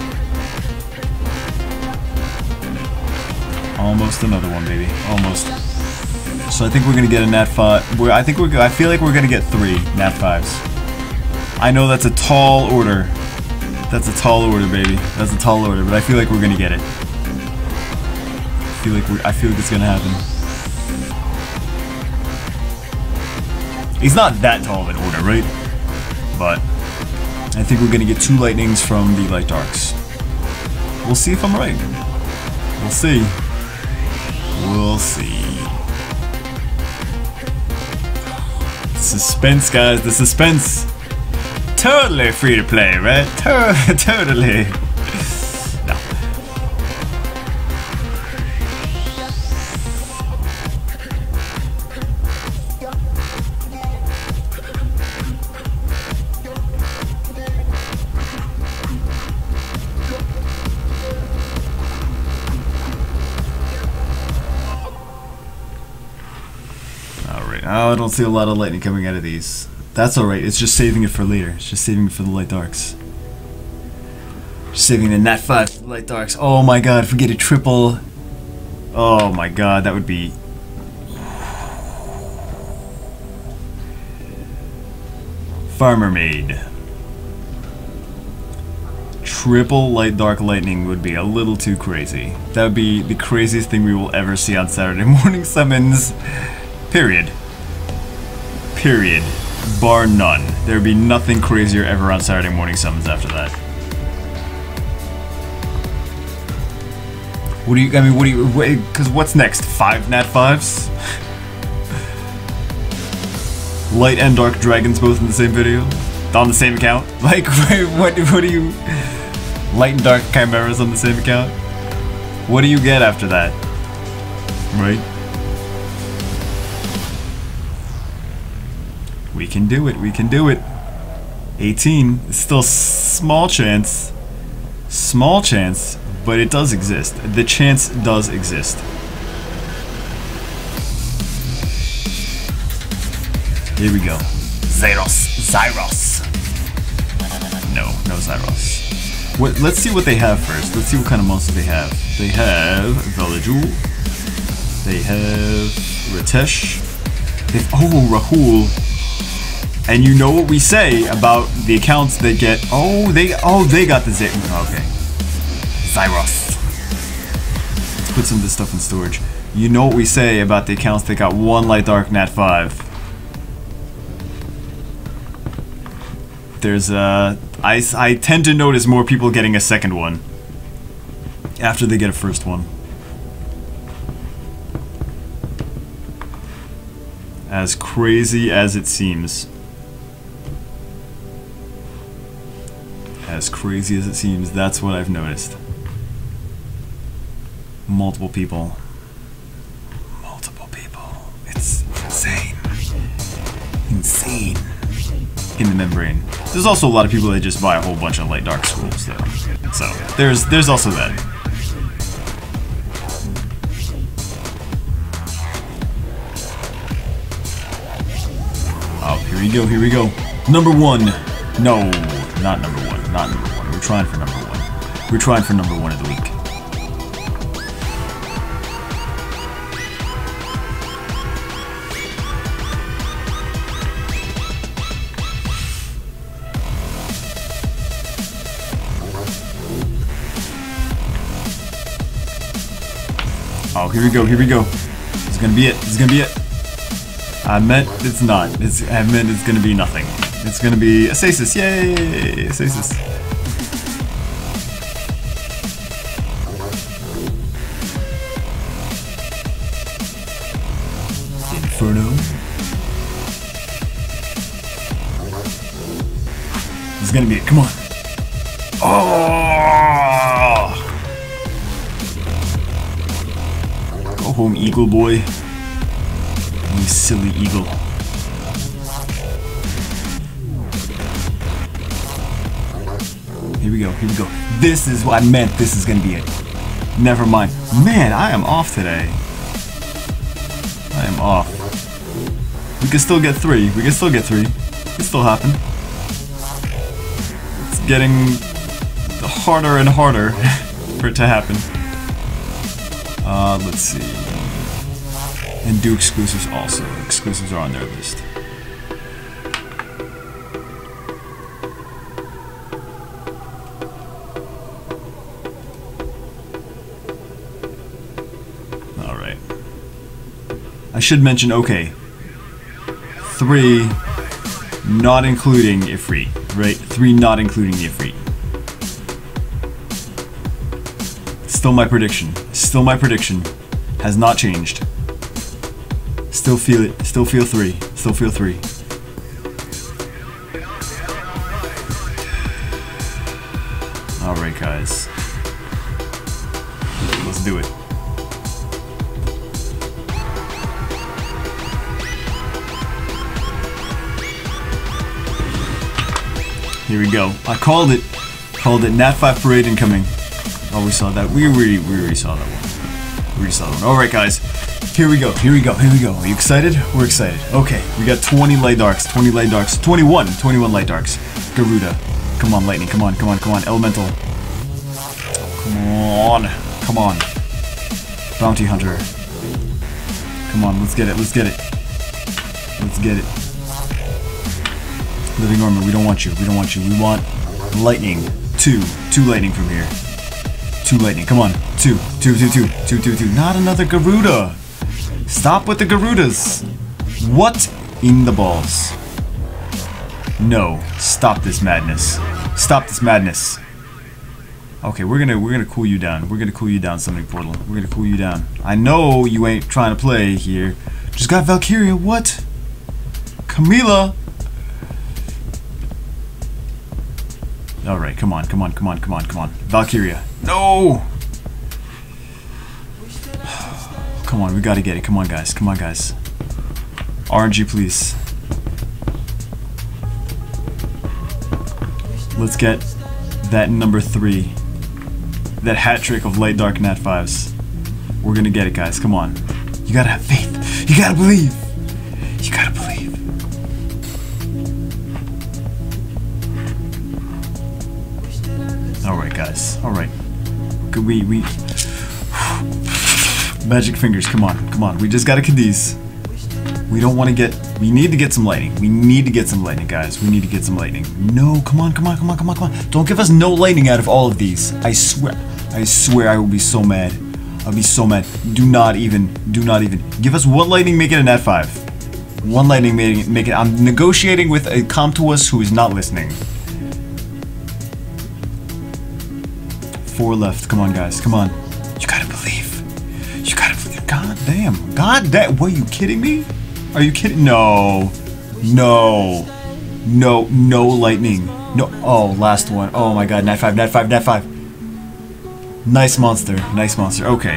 Almost another one, baby. Almost. So I think we're gonna get a Nat 5. I feel like we're gonna get 3 Nat 5s. I know that's a tall order. That's a tall order, baby. That's a tall order, but I feel like we're gonna get it. I feel like it's gonna happen. He's not that tall of an order, right? But I think we're gonna get 2 lightnings from the Light Darks. We'll see if I'm right. We'll see. We'll see. Suspense, guys, the suspense. Totally free to play, right? Totally. No. I don't see a lot of lightning coming out of these. That's alright, it's just saving it for later. It's just saving it for the Light Darks. Just saving the Nat 5 Light Darks. Oh my god, if we get a triple... Oh my god, that would be... Farmer Maid. Triple Light Dark Lightning would be a little too crazy. That would be the craziest thing we will ever see on Saturday morning summons. Period. Period. Bar none. There would be nothing crazier ever on Saturday morning summons after that. Because what's next? 5 Nat 5s? Light and Dark Dragons both in the same video? On the same account? Like, what do you... Light and Dark Chimeras on the same account? What do you get after that? Right? We can do it, we can do it. 18, it's still small chance, but it does exist. The chance does exist. Here we go. Zyros. No Zyros. Let's see what they have first. Let's see what kind of monsters they have. They have Velajul. They have Ratesh. Rahul. And you know what we say about the accounts that get... they got the okay. Zyros. Let's put some of this stuff in storage. You know what we say about the accounts that got 1 Light Dark Nat 5. There's I tend to notice more people getting a second one after they get a first one. As crazy as it seems. As crazy as it seems, that's what I've noticed. Multiple people. Multiple people. It's insane. Insane. in the membrane. There's also a lot of people that just buy a whole bunch of light dark schools though. So there's also that. Oh, here we go, here we go. Number 1. No, not number 1, not number 1. We're trying for number 1. We're trying for number 1 of the week. Oh, here we go, here we go. This is gonna be it, this is gonna be it. I meant it's not. I meant it's gonna be nothing. It's gonna be a stasis, yay! Stasis. Inferno. This is gonna be it, come on. Oh! Go home, Eagle Boy. You silly eagle. Here we go, here we go. This is what I meant. This is gonna be it. Never mind. Man, I am off today. I am off. We can still get 3. We can still get 3. It can still happen. It's getting harder and harder for it to happen. Let's see. And do exclusives also. Exclusives are on their list. Alright. I should mention, okay. 3 not including Ifrit, right? 3 not including the Ifrit. Still my prediction. Still my prediction. Has not changed. Still feel it. Still feel 3. Still feel 3. Alright, guys. Let's do it. Here we go. I called it. Called it Nat 5 Parade incoming. Oh, we saw that. We already saw that one. We already saw that one. Alright, guys. Here we go, here we go, here we go. Are you excited? We're excited. Okay, we got 20 light darks, 20 light darks, 21 light darks. Garuda. Come on, lightning, come on, come on, come on. Elemental. Come on, come on. Bounty Hunter. Come on, let's get it, let's get it. Let's get it. Living Armor, we don't want you, we don't want you. We want lightning. 2 lightning from here. 2 lightning, come on. 2. Not another Garuda. Stop with the Garudas! What in the balls? No, stop this madness. Stop this madness. Okay, we're gonna cool you down. We're gonna cool you down, Summoning Portal. We're gonna cool you down. I know you ain't trying to play here. Just got Valkyria, what? Camila! Alright, come on. Valkyria. No! Come on, we gotta get it. Come on, guys. Come on, guys. RNG, please. Let's get that number 3. That hat trick of light dark nat 5s. We're gonna get it, guys. Come on. You gotta have faith. You gotta believe. You gotta believe. Alright, guys. Alright. We Magic fingers, come on. We just gotta Cadiz. We don't want to get... We need to get some lightning. We need to get some lightning, guys. We need to get some lightning. No, come on. Don't give us no lightning out of all of these. I swear I will be so mad. I'll be so mad. Do not even. Give us 1 lightning, make it a nat 5. 1 lightning, make it... I'm negotiating with a Comtuous who is not listening. 4 left. Come on, guys. Come on. You gotta believe. You gotta believe. God damn. What, are you kidding me? Are you kidding? No. No lightning. No. Oh, last one. Oh my god. Nat 5. Nice monster. Okay.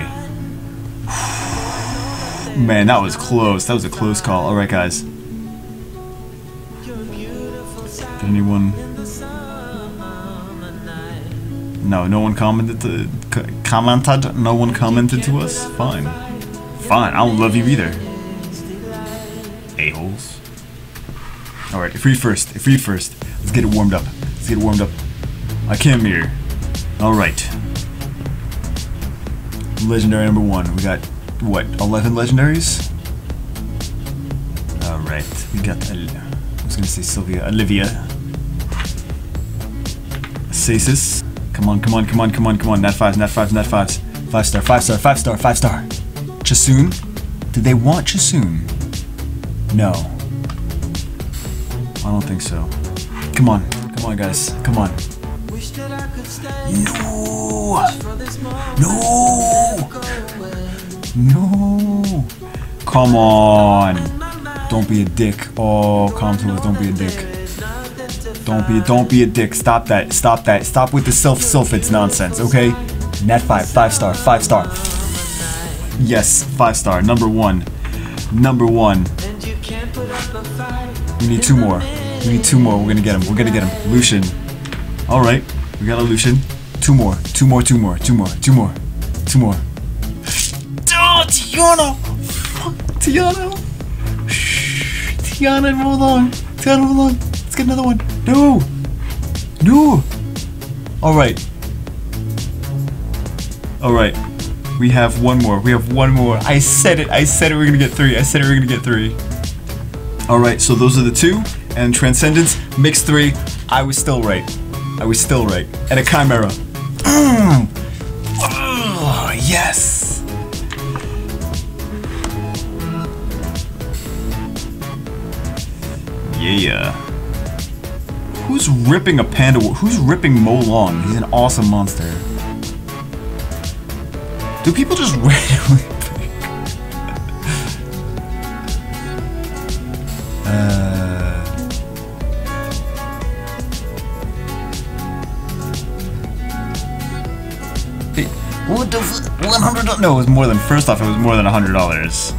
Man, that was close. That was a close call. Alright, guys. Anyone? No, no one commented to commented. No one commented to us. Fine, fine. I don't love you either. A-holes. All right, if we first. Let's get it warmed up. Let's get it warmed up. I came here. All right. Legendary number 1. We got what? 11 legendaries. All right. We got. I was gonna say Sylvia. Olivia. Sasis. Come on, come on, come on, come on, come on. Nat 5s, Nat 5s, Nat 5s. 5-star, 5-star, 5-star, 5-star. Chasun? Did they want Chasun? No. I don't think so. Come on. Come on, guys. Come on. No! No! No! Come on! Don't be a dick. Oh, come to us. Don't be a dick. Don't be a dick. Stop that. Stop that. Stop with the sulfates nonsense, okay? Nat 5, 5-star, 5-star. Yes, 5-star. Number 1. Number 1. We need 2 more. We need 2 more. We're gonna get him. We're gonna get him. Lucian. Alright. We got a Lucian. 2 more. 2 more, 2 more, 2 more, 2 more. 2 more. Oh, Tiana! Tiana! Tiana, roll along. Tiana, roll along. Let's get another one. No! No! Alright. Alright. We have 1 more. We have 1 more. I said it. I said it. We're gonna get 3. I said it. We're gonna get 3. Alright, so those are the 2. And Transcendence, mixed 3. I was still right. I was still right. And a Chimera. Oh, yes! Yeah. Who's ripping a panda? Who's ripping Mo Long? He's an awesome monster. Do people just randomly pick? What the $100? No, it was more than. First off, it was more than $100.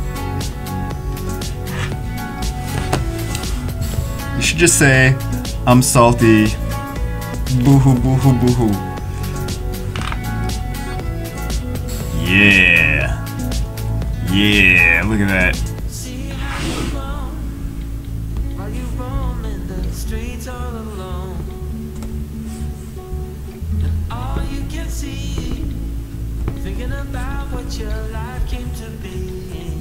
You should just say, "I'm salty." Boo-hoo, boo-hoo, boo-hoo. Yeah. Yeah, look at that. About what your life came to be.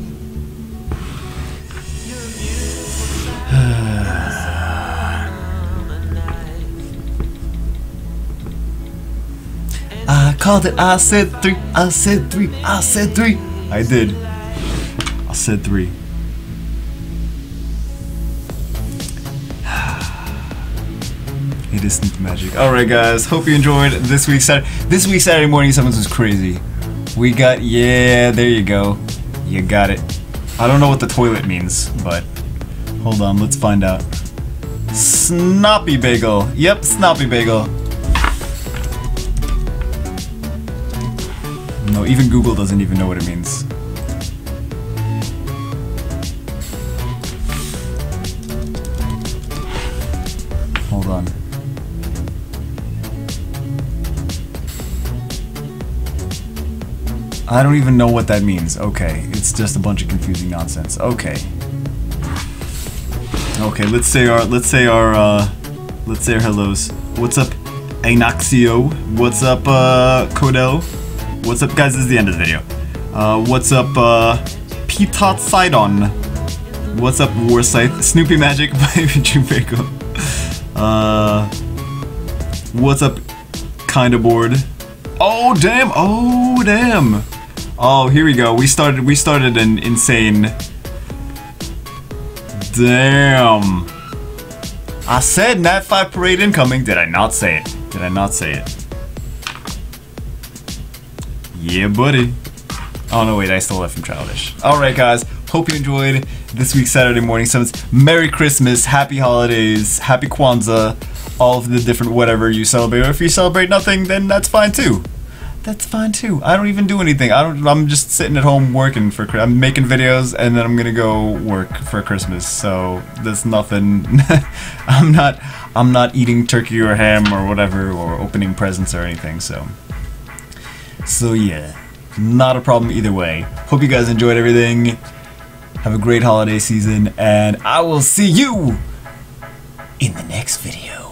You're a beautiful I called it. I said 3. I said 3. I said 3. I did. I said 3. It is Snoop Magic. Alright guys, hope you enjoyed this week's Saturday morning summons was crazy. We got, yeah, there you go. You got it. I don't know what the toilet means, but hold on, let's find out. Snoppy Bagel. Yep, Snoppy Bagel. No, even Google doesn't even know what it means. Hold on. I don't even know what that means. Okay, it's just a bunch of confusing nonsense. Okay. Okay, let's say our hellos. What's up, Anaxio? What's up, Codel? What's up, guys? This is the end of the video. What's up, Petot Sidon? What's up, Warscythe? Snoopy Magic by Jubago. What's up, Kinda Bored? Oh damn! Oh damn! Oh, here we go. We started an insane. Damn! I said Nat 5 parade incoming. Did I not say it? Did I not say it? Yeah, buddy. Oh no, wait, I still left from Childish. Alright guys, hope you enjoyed this week's Saturday morning summons. Merry Christmas, Happy Holidays, Happy Kwanzaa, all of the different whatever you celebrate. Or if you celebrate nothing, then that's fine too. that's fine too. I don't even do anything. I'm just sitting at home working I'm making videos, and then I'm gonna go work for Christmas. So there's nothing. I'm not eating turkey or ham or whatever, or opening presents or anything. So yeah, not a problem either way. Hope you guys enjoyed everything. Have a great holiday season, and I will see you in the next video.